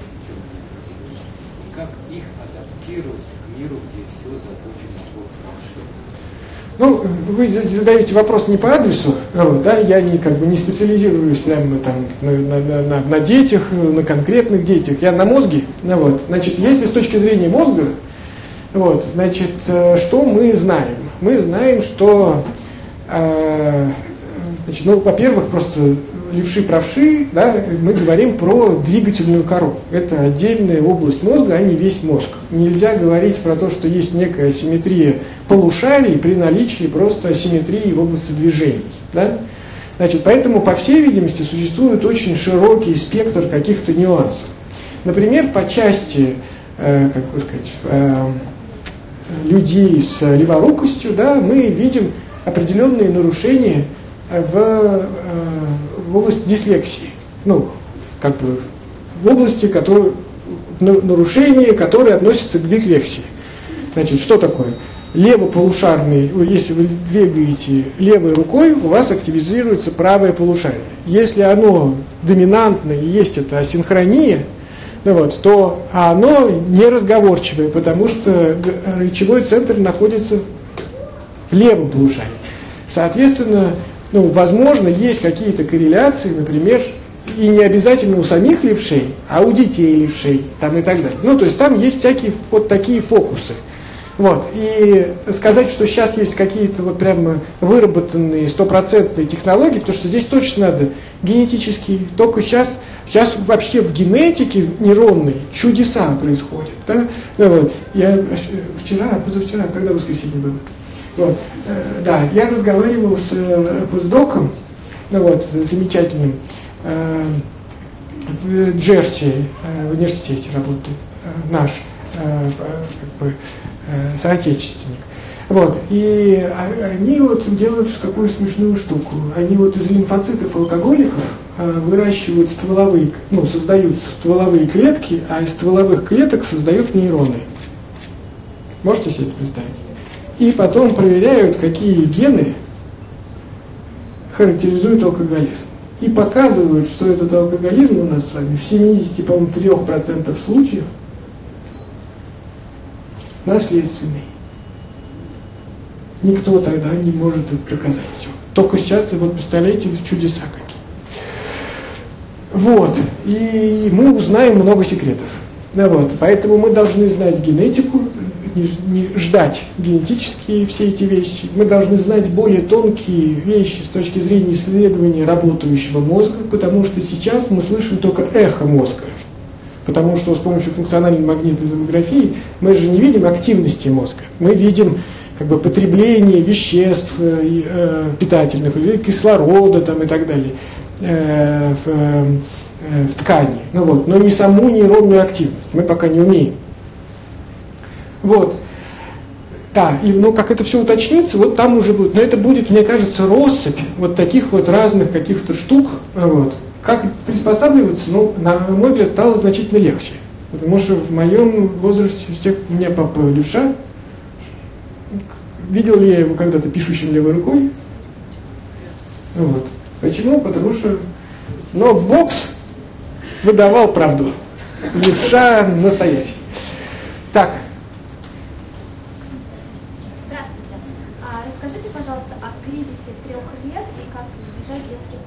И как их адаптировать к миру, где все заточено по фальши? Ну, вы задаете вопрос не по адресу, вот, да, я не, как бы, не специализируюсь прямо там, на, на, на, на детях, на конкретных детях, я на мозге. Ну, вот, значит, если с точки зрения мозга, вот, значит, что мы знаем? Мы знаем, что Значит, ну, во-первых, просто левши-правши, да, мы говорим про двигательную кору. Это отдельная область мозга, а не весь мозг. Нельзя говорить про то, что есть некая асимметрия полушарий при наличии просто асимметрии в области движений. Да? Значит, поэтому, по всей видимости, существует очень широкий спектр каких-то нюансов. Например, по части, э, как бы сказать, э, людей с леворукостью, да, мы видим определенные нарушения в, в области дислексии, ну, как бы в области, которые, нарушения, которые относятся к дислексии. Значит, что такое? Левополушарный, если вы двигаете левой рукой, у вас активизируется правое полушарие. Если оно доминантное и есть эта асинхрония, ну вот, то оно неразговорчивое, потому что речевой центр находится в левом полушарии. Соответственно, ну, возможно, есть какие-то корреляции, например, и не обязательно у самих левшей, а у детей левшей, там и так далее. Ну, то есть там есть всякие вот такие фокусы. Вот. И сказать, что сейчас есть какие-то вот прямо выработанные стопроцентные технологии, потому что здесь точно надо генетически, только сейчас Сейчас вообще в генетике нейронной чудеса происходят. Да? Ну, вот, я вчера, позавчера, когда воскресенье было, вот, э, да, я разговаривал с э, постдоком, ну, вот, замечательным, э, в Джерси, э, в университете работает, э, наш э, как бы, э, соотечественник. Вот, и они вот делают какую смешную штуку. Они вот из лимфоцитов алкоголиков выращивают стволовые, ну, создают стволовые клетки, а из стволовых клеток создают нейроны. Можете себе это представить? И потом проверяют, какие гены характеризуют алкоголизм. И показывают, что этот алкоголизм у нас с вами в семидесяти трёх процентах случаев наследственный. Никто тогда не может это доказать. Только сейчас, вот представляете, чудеса какие. Вот. И мы узнаем много секретов. Да, вот. Поэтому мы должны знать генетику, не, не ждать генетические все эти вещи. Мы должны знать более тонкие вещи с точки зрения исследования работающего мозга, потому что сейчас мы слышим только эхо мозга. Потому что с помощью функциональной магнитной томографии мы же не видим активности мозга. Мы видим как бы потребление веществ э, э, питательных, кислорода там, и так далее э, в, э, в ткани. Ну, вот, но не саму нейронную активность. Мы пока не умеем. Вот. Да, и ну, как это все уточнится, вот там уже будет. Но это будет, мне кажется, россыпь вот таких вот разных каких-то штук. Вот. Как приспосабливаться, ну, на мой взгляд, стало значительно легче. Потому что в моем возрасте всех, у меня папа левша. Видел ли я его когда-то пишущим левой рукой? Вот. Почему? Потому что... Но бокс выдавал правду. Левша настоящий. Так. Здравствуйте. А расскажите, пожалуйста, о кризисе трех лет и как избежать детских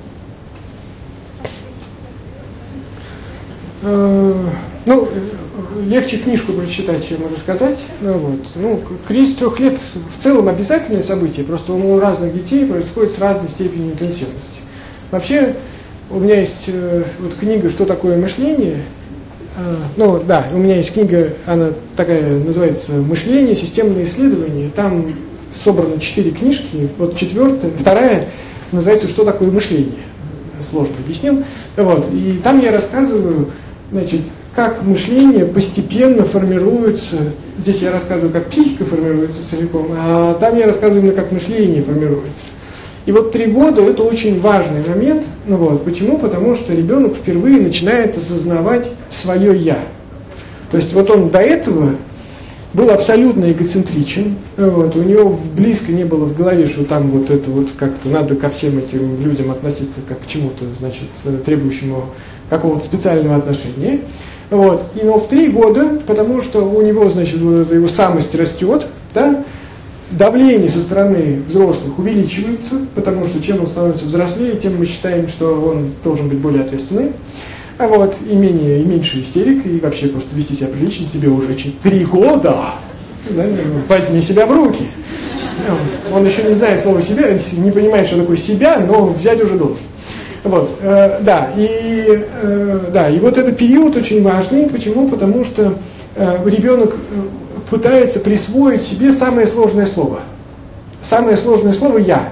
истерий. Ну, легче книжку прочитать, чем рассказать. Ну, вот. Ну, кризис трех лет в целом обязательное событие, просто у разных детей происходит с разной степенью интенсивности. Вообще, у меня есть э, вот книга «Что такое мышление?». Э, ну, да, у меня есть книга, она такая называется «Мышление. Системные исследования». Там собрано четыре книжки, вот четвертая, вторая называется «Что такое мышление?». Сложно объяснил. Вот. И там я рассказываю, значит, как мышление постепенно формируется. Здесь я рассказываю, как психика формируется целиком, а там я рассказываю именно, как мышление формируется. И вот три года – это очень важный момент. Ну вот, почему? Потому что ребенок впервые начинает осознавать свое «я». То есть вот он до этого был абсолютно эгоцентричен. Вот, у него близко не было в голове, что там вот это вот как-то надо ко всем этим людям относиться как к чему-то, значит, требующему какого-то специального отношения. Вот. И но в три года, потому что у него, значит, вот его самость растет, да, давление со стороны взрослых увеличивается, потому что чем он становится взрослее, тем мы считаем, что он должен быть более ответственный, а вот, и, менее, и меньше истерик, и вообще просто вести себя прилично, тебе уже три года, да, возьми себя в руки. Он еще не знает слова «себя», не понимает, что такое «себя», но взять уже должен. Вот, э, да, и, э, да, и вот этот период очень важный. Почему? Потому что э, ребенок пытается присвоить себе самое сложное слово. Самое сложное слово «я».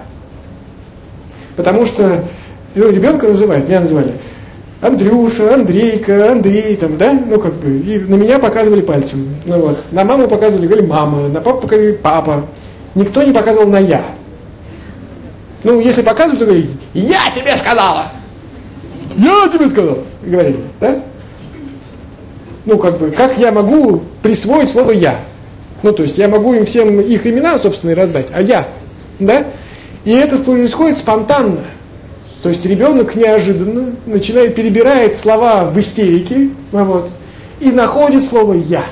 Потому что ну, ребенка называют, меня называли Андрюша, Андрейка, Андрей, там, да, ну как бы, и на меня показывали пальцем. Ну вот, на маму показывали, говорили мама, на папу показывали папа. Никто не показывал на «я». Ну, если показывают, то говорили, я тебе сказала! Я тебе сказал! Говорили, да? Ну, как бы, как я могу присвоить слово «я»? Ну, то есть, я могу им всем их имена, собственно, раздать, а я, да? И это происходит спонтанно. То есть, ребенок неожиданно начинает, перебирает слова в истерике, вот, и находит слово «я».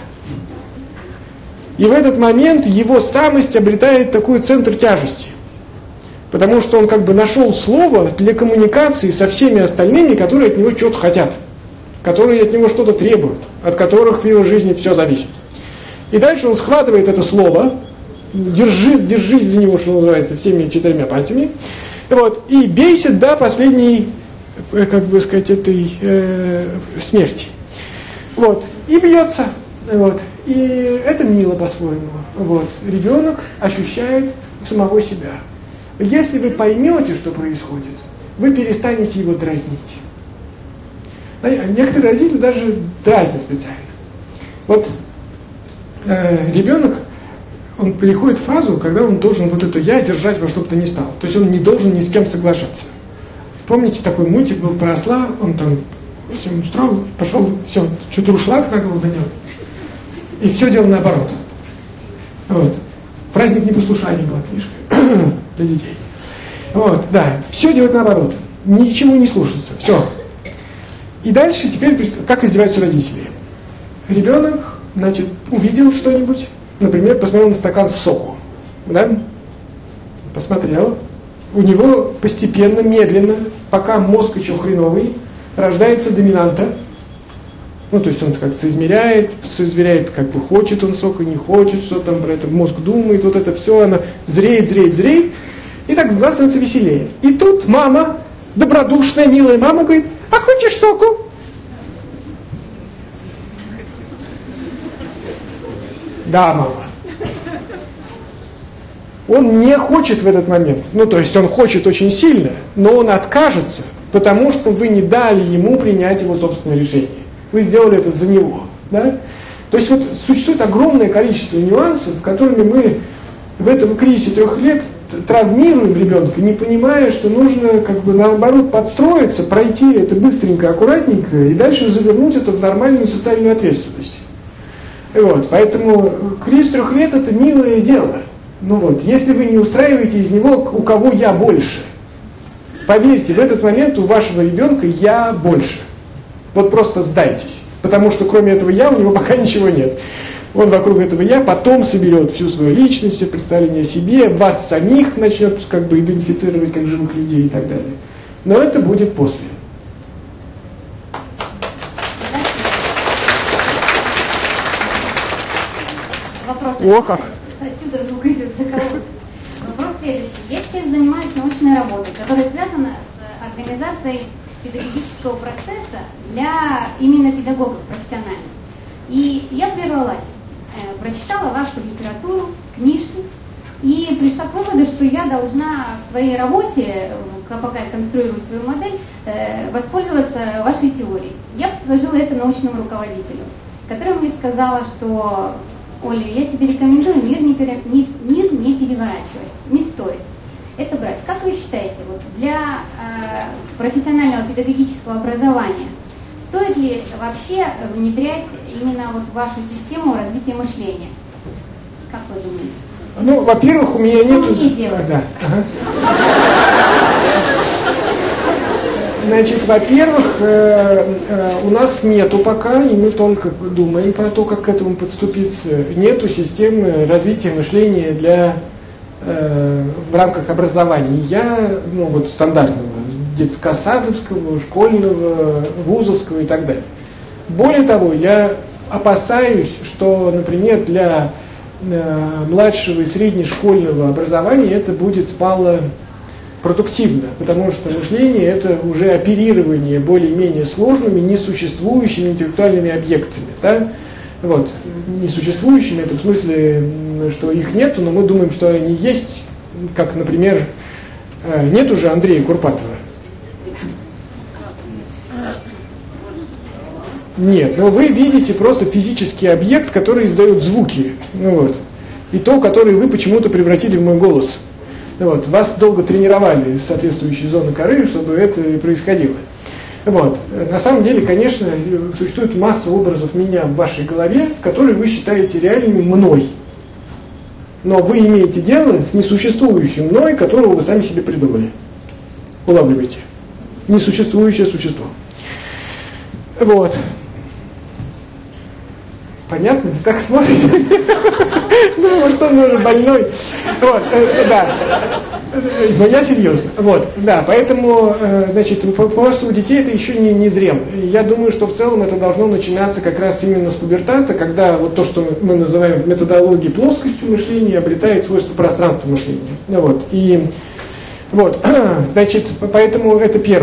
И в этот момент его самость обретает такой центр тяжести. Потому что он как бы нашел слово для коммуникации со всеми остальными, которые от него что-то хотят, которые от него что-то требуют, от которых в его жизни все зависит. И дальше он схватывает это слово, держи, держись за него, что называется, всеми четырьмя пальцами, вот, и бесит до последней э, как бы сказать, этой э, смерти. Вот. И бьется. Вот. И это мило по-своему. Вот. Ребенок ощущает самого себя. Если вы поймете, что происходит, вы перестанете его дразнить. Некоторые родители даже дразнят специально. Вот э, ребенок, он переходит в фазу, когда он должен вот это «я» держать во что бы то ни стало. То есть он не должен ни с кем соглашаться. Помните, такой мультик был про осла, он там всем устроил, пошел, все, что-то рушлак на голову надел. И все делал наоборот. Вот. «Праздник непослушания» была книжка для детей. Вот, да, все делать наоборот. Ничего не слушаться, все. И дальше теперь, как издеваются родители. Ребенок, значит, увидел что-нибудь, например, посмотрел на стакан соку, да? Посмотрел. У него постепенно, медленно, пока мозг еще хреновый, рождается доминанта. Ну, то есть он как-то соизмеряет, соизмеряет, как бы хочет он сока, не хочет, что там про это мозг думает, вот это все, она зреет, зреет, зреет. И так глаз становится веселее. И тут мама, добродушная, милая мама, говорит: а хочешь соку? Да, мама. Он не хочет в этот момент. Ну, то есть он хочет очень сильно, но он откажется, потому что вы не дали ему принять его собственное решение. Вы сделали это за него. Да? То есть вот существует огромное количество нюансов, которыми мы в этом кризисе трех лет травмируем ребенка, не понимая, что нужно как бы наоборот подстроиться, пройти это быстренько, аккуратненько и дальше завернуть это в нормальную социальную ответственность. И вот, поэтому кризис трех лет это милое дело. Ну вот, если вы не устраиваете из него, у кого я больше, поверьте, в этот момент у вашего ребенка я больше. Вот просто сдайтесь, потому что кроме этого я у него пока ничего нет. Он вокруг этого я потом соберет всю свою личность, все представление о себе, вас самих начнет как бы идентифицировать как живых людей и так далее. Но это будет после. Вопрос. О, как! Отсюда звук идет за колодцем. Вопрос следующий. Я сейчас занимаюсь научной работой, которая связана с организацией педагогического процесса для именно педагогов профессиональных. И я прервалась, э, прочитала вашу литературу, книжки, и пришла к выводу, что я должна в своей работе, пока я конструирую свою модель, э, воспользоваться вашей теорией. Я предложила это научному руководителю, который мне сказала, что: Оля, я тебе рекомендую мир не, пере... мир не переворачивать, не стоит это брать. Как вы считаете, вот для э, профессионального педагогического образования стоит ли вообще внедрять именно вот вашу систему развития мышления? Как вы думаете? Ну, во-первых, у меня Что нет... мне делать? А, да. Ага. Значит, во-первых, э, э, у нас нету пока, и мы только думаем про то, как к этому подступиться, нету системы развития мышления для, э, в рамках образования, ну вот стандартного, детско-садовского, школьного, вузовского и так далее. Более того, я опасаюсь, что, например, для э, младшего и среднешкольного образования это будет мало продуктивно, потому что мышление – это уже оперирование более-менее сложными, несуществующими интеллектуальными объектами. Да? Вот. Несуществующими – это в смысле, что их нету, но мы думаем, что они есть, как, например, нет уже Андрея Курпатова. Нет, но вы видите просто физический объект, который издает звуки. Ну, вот. И то, который вы почему-то превратили в мой голос. Вот, вас долго тренировали в соответствующие зоны коры, чтобы это происходило. Вот. На самом деле, конечно, существует масса образов меня в вашей голове, которые вы считаете реальными мной. Но вы имеете дело с несуществующим мной, которого вы сами себе придумали. Улавливайте. Несуществующее существо. Вот. Понятно? Вы так смотрите? Ну, может, он уже больной. Вот, э, да. Но я серьезно. Вот, да, поэтому, э, значит, просто у детей это еще не, не зрело. Я думаю, что в целом это должно начинаться как раз именно с пубертата, когда вот то, что мы называем в методологии плоскостью мышления, обретает свойство пространства мышления. Вот, и вот, значит, поэтому это первое.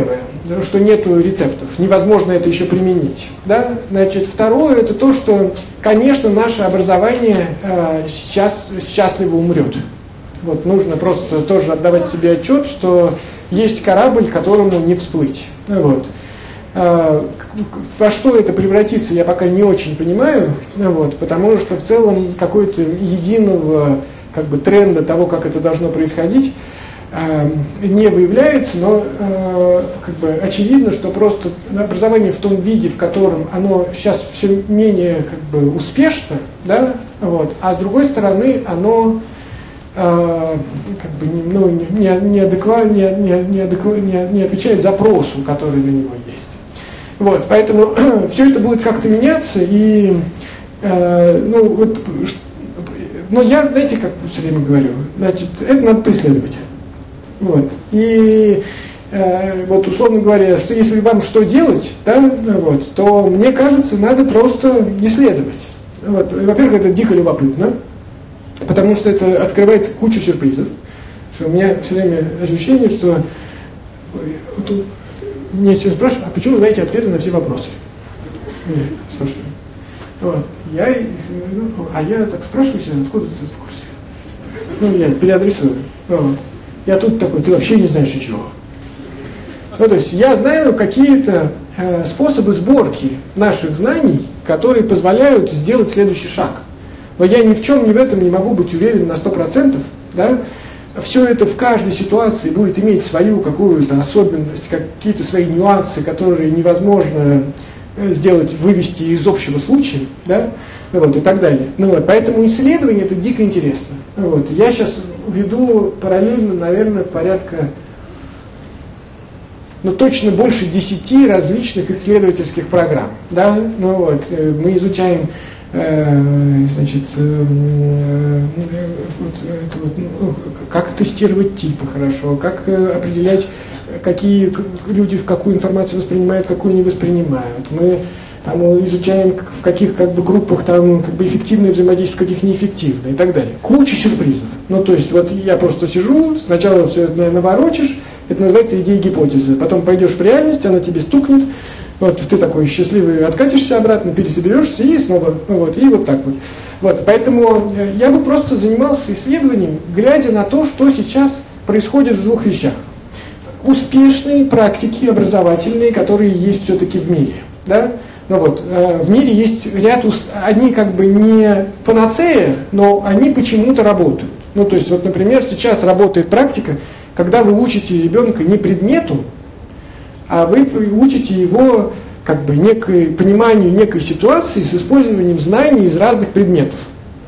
что нету рецептов, невозможно это еще применить. Да? Значит, второе, это то, что, конечно, наше образование э, сейчас счастливо умрет. Вот, нужно просто тоже отдавать себе отчет, что есть корабль, которому не всплыть. Вот. Э, во что это превратится, я пока не очень понимаю, вот, потому что в целом какой-то единого как бы, тренда того, как это должно происходить, не выявляется, но э, как бы очевидно, что просто образование в том виде, в котором оно сейчас все менее как бы успешно, да, вот, а с другой стороны оно э, как бы ну, не, не, адекват, не, не, не, адекват, не, не отвечает запросу, который на него есть. Вот, поэтому все это будет как-то меняться, и э, ну, вот, но я, знаете, как все время говорю, значит, это надо преследовать. Вот. И э, вот условно говоря, что если вам что делать, да, вот, то мне кажется, надо просто исследовать. Вот. Во-первых, это дико любопытно, потому что это открывает кучу сюрпризов. Что у меня все время ощущение, что вот, мне сейчас спрашивают, а почему вы знаете ответы на все вопросы? Нет, спрашиваю. Вот. Я, а я так спрашиваю себя, откуда ты в курсе? Ну, я переадресую. Вот. Я тут такой, ты вообще не знаешь ничего. Ну, то есть я знаю какие-то э, способы сборки наших знаний, которые позволяют сделать следующий шаг. Но я ни в чем ни в этом не могу быть уверен на сто процентов. Да? Все это в каждой ситуации будет иметь свою какую-то особенность, какие-то свои нюансы, которые невозможно сделать, вывести из общего случая, да? Вот, и так далее. Ну, вот, поэтому исследование это дико интересно. Вот, я сейчас веду параллельно, наверное, порядка, ну точно больше десяти различных исследовательских программ. Да? Ну, вот, мы изучаем э, значит, э, вот, это вот, ну, как тестировать типы хорошо, как э, определять, какие люди какую информацию воспринимают, какую не воспринимают. Мы там, изучаем, в каких как бы, группах там, как бы, эффективное взаимодействие, в каких неэффективное и так далее. Куча сюрпризов. Ну, то есть, вот я просто сижу, сначала все это наворочишь, это называется идея гипотезы. Потом пойдешь в реальность, она тебе стукнет, вот, ты такой счастливый, откатишься обратно, пересоберешься и снова, вот, и вот так вот. Вот, поэтому я бы просто занимался исследованием, глядя на то, что сейчас происходит в двух вещах. Успешные практики образовательные, которые есть все-таки в мире. Да? Ну вот, э, в мире есть ряд, они как бы не панацея, но они почему-то работают. Ну то есть, вот, например, сейчас работает практика, когда вы учите ребенка не предмету, а вы учите его как бы некой, пониманию некой ситуации с использованием знаний из разных предметов.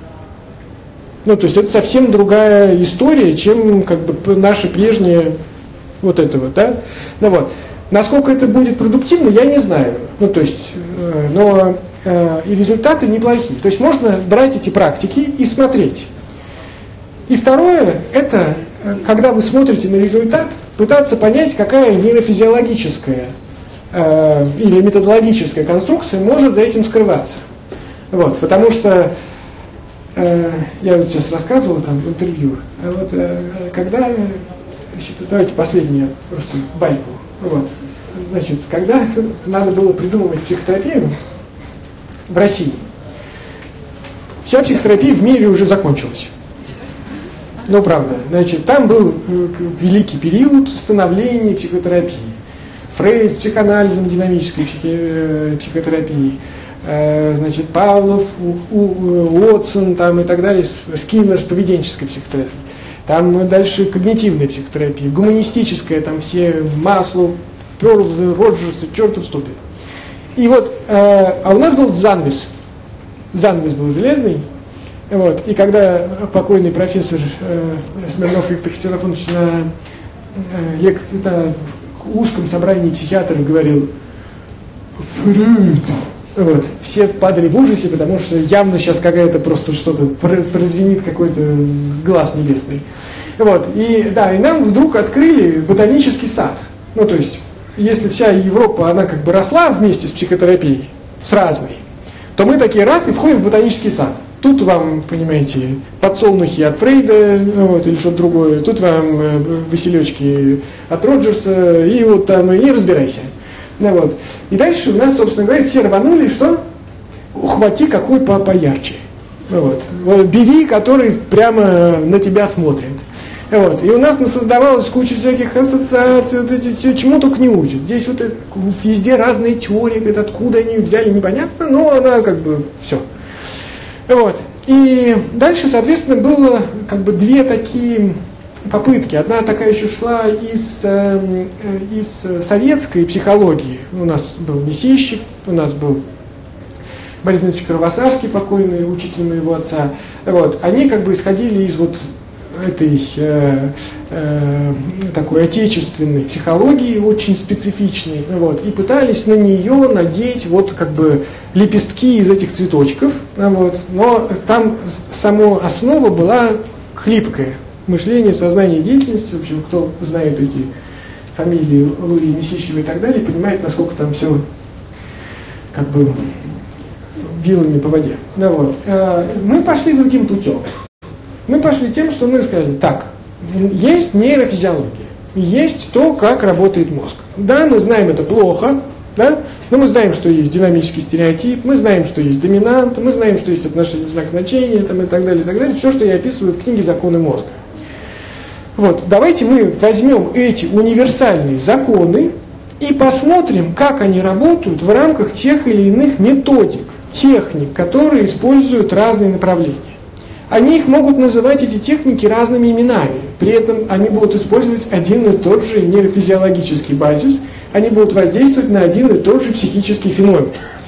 Ну то есть, это совсем другая история, чем как бы наша прежняя вот это вот, да? Ну вот. Насколько это будет продуктивно, я не знаю. Ну, то есть, э, но э, и результаты неплохие. То есть можно брать эти практики и смотреть. И второе, это, когда вы смотрите на результат, пытаться понять, какая нейрофизиологическая э, или методологическая конструкция может за этим скрываться. Вот, потому что э, я вот сейчас рассказывал там в интервью, вот, э, когда, давайте последнюю просто байку. Вот. Значит, когда надо было придумывать психотерапию в России, вся психотерапия в мире уже закончилась. Ну, правда. Значит, там был великий период становления психотерапии. Фрейд с психоанализом динамической психи, психотерапии, э, значит, Павлов, У, У, Уотсон там, и так далее, Скиннер с поведенческой психотерапией. Там дальше когнитивная психотерапия, гуманистическая, там все Маслоу, Перлзы, Роджерсы, чертов ступе. И вот, э, а у нас был занавес. Занавес был железный. Вот, и когда покойный профессор э, Смирнов Виктор Ксенофонович на э, лекции, это, в узком собрании психиатров говорил «Фрейд», вот, все падали в ужасе, потому что явно сейчас какая-то просто что-то прозвенит, какой-то глаз небесный. Вот, и, да, и нам вдруг открыли ботанический сад. Ну, то есть, если вся Европа, она как бы росла вместе с психотерапией, с разной, то мы такие раз и входим в ботанический сад. тут вам, понимаете, подсолнухи от Фрейда, вот, или что-то другое, тут вам э, василечки от Роджерса, и вот там, и разбирайся. Ну, вот. И дальше у нас, собственно говоря, все рванули, что? Ухвати какой по поярче. Ну, вот. Вот, бери, который прямо на тебя смотрит. Вот. И у нас создавалась куча всяких ассоциаций, вот эти все, чему только не учат. Здесь вот это, везде разные теории, говорят, откуда они взяли, непонятно, но она как бы все. Вот. И дальше, соответственно, было как бы две такие попытки. Одна такая еще шла из, э, из советской психологии. У нас был Месищев, у нас был Борис Дмитриевич Кровосарский, покойный учитель моего отца. Вот. Они как бы исходили из вот этой э, э, такой отечественной психологии, очень специфичной, вот, и пытались на нее надеть вот как бы лепестки из этих цветочков, вот, но там сама основа была хлипкая. Мышление, сознание, деятельность, в общем, кто знает эти фамилии Лури, Месищева и так далее, понимает, насколько там все как бы вилами по воде. Да, вот. Мы пошли другим путем. Мы пошли тем, что мы сказали, так, есть нейрофизиология, есть то, как работает мозг. Да, мы знаем это плохо, да, но мы знаем, что есть динамический стереотип, мы знаем, что есть доминант, мы знаем, что есть отношение знак значения там, и так далее, и так далее. Все, что я описываю в книге «Законы мозга». Вот, давайте мы возьмем эти универсальные законы и посмотрим, как они работают в рамках тех или иных методик, техник, которые используют разные направления. Они их могут называть, эти техники, разными именами. При этом они будут использовать один и тот же нейрофизиологический базис, они будут воздействовать на один и тот же психический феномен.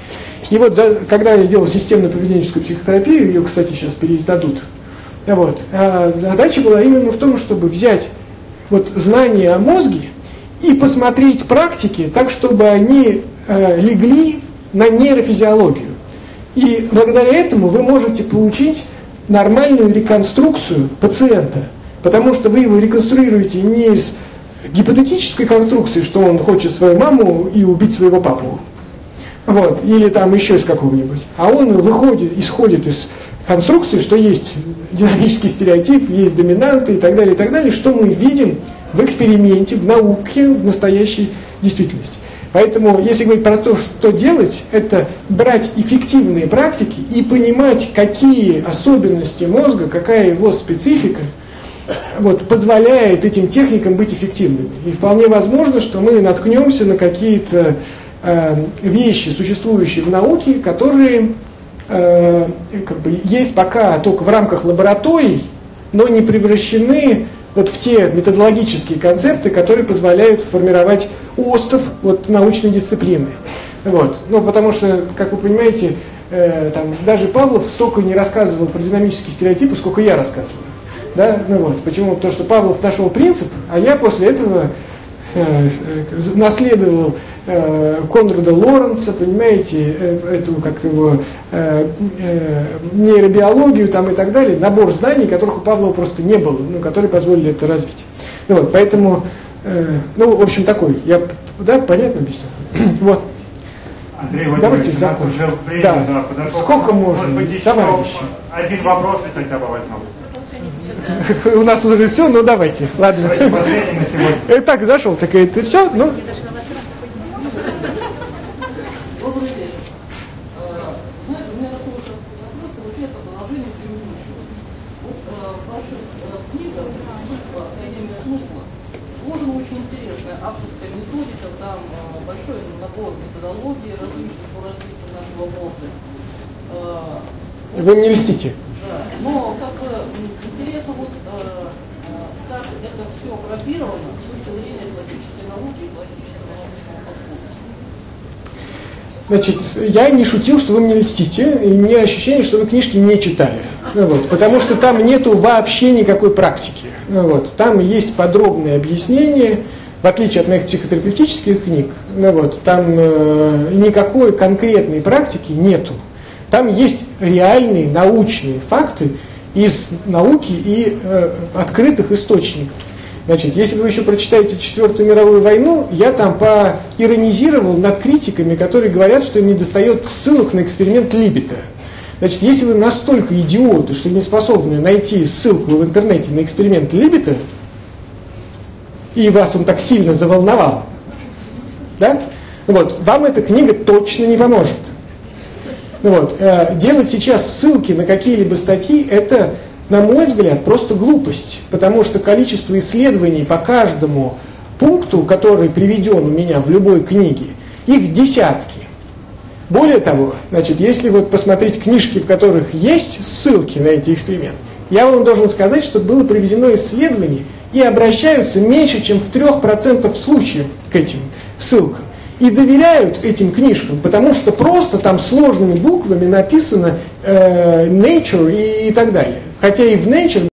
И вот когда я делал системно-поведенческую психотерапию, ее, кстати, сейчас переиздадут, вот, задача была именно в том, чтобы взять вот знания о мозге и посмотреть практики так, чтобы они э, легли на нейрофизиологию. И благодаря этому вы можете получить нормальную реконструкцию пациента, потому что вы его реконструируете не из гипотетической конструкции, что он хочет свою маму и убить своего папу, вот, или там еще из какого-нибудь, а он выходит, исходит из конструкции, что есть динамический стереотип, есть доминанты и так далее, и так далее, что мы видим в эксперименте, в науке, в настоящей действительности. Поэтому, если говорить про то, что делать, это брать эффективные практики и понимать, какие особенности мозга, какая его специфика, вот, позволяет этим техникам быть эффективными. И вполне возможно, что мы наткнемся на какие-то э, вещи, существующие в науке, которые э, как бы, есть пока только в рамках лабораторий, но не превращены вот в те методологические концепты, которые позволяют формировать остов вот, научной дисциплины. Вот. Ну, потому что, как вы понимаете, э, там, даже Павлов столько не рассказывал про динамические стереотипы, сколько я рассказываю. Да? Ну, вот. Почему? Потому что Павлов нашел принцип, а я после этого э, э, наследовал э, Конрада Лоренца, понимаете, э, эту, как его, э, э, нейробиологию там, и так далее, набор знаний, которых у Павлова просто не было, ну, которые позволили это развить. Ну, вот. Поэтому, э, ну, в общем, такой, я, да, понятно объясню? Вот. Андрей Владимирович, у нас уже время да. подошло. Сколько можно? Может быть, еще Давай один вопрос, если хотя бы возьмем. У нас уже все, ну давайте, ладно. Давайте последний на сегодня. Так, зашел, так это все, ну. Добрый вечер. Знаете, у меня такой вот вопрос, получается, положение всеимущего. Вот в ваших книгах «Судьба. Академия смысла» сложена очень интересная авторская методика, там большой набор методологий различных по развитию нашего мозга. Вы мне льстите. Да, но как бы интересно, вот э, как это все пробировано с точки зрения классической науки и классического научного подхода. Значит, я не шутил, что вы мне льстите, и у меня ощущение, что вы книжки не читали. Ну, вот, потому что там нету вообще никакой практики. Ну, вот, там есть подробные объяснения, в отличие от моих психотерапевтических книг, ну, вот, там э, никакой конкретной практики нету. Там есть реальные научные факты из науки и э, открытых источников. Значит, если вы еще прочитаете Четвертую мировую войну, я там поиронизировал над критиками, которые говорят, что им недостает ссылок на эксперимент Либбета. Значит, если вы настолько идиоты, что не способны найти ссылку в интернете на эксперимент Либбета, и вас он так сильно заволновал, да? Вот, вам эта книга точно не поможет. Вот, э, делать сейчас ссылки на какие-либо статьи, это, на мой взгляд, просто глупость, потому что количество исследований по каждому пункту, который приведен у меня в любой книге, их десятки. Более того, значит, если вот посмотреть книжки, в которых есть ссылки на эти эксперименты, я вам должен сказать, что было проведено исследование, и обращаются меньше, чем в трех процентах случаев к этим ссылкам. И доверяют этим книжкам, потому что просто там сложными буквами написано э, Nature и, и так далее. Хотя и в Nature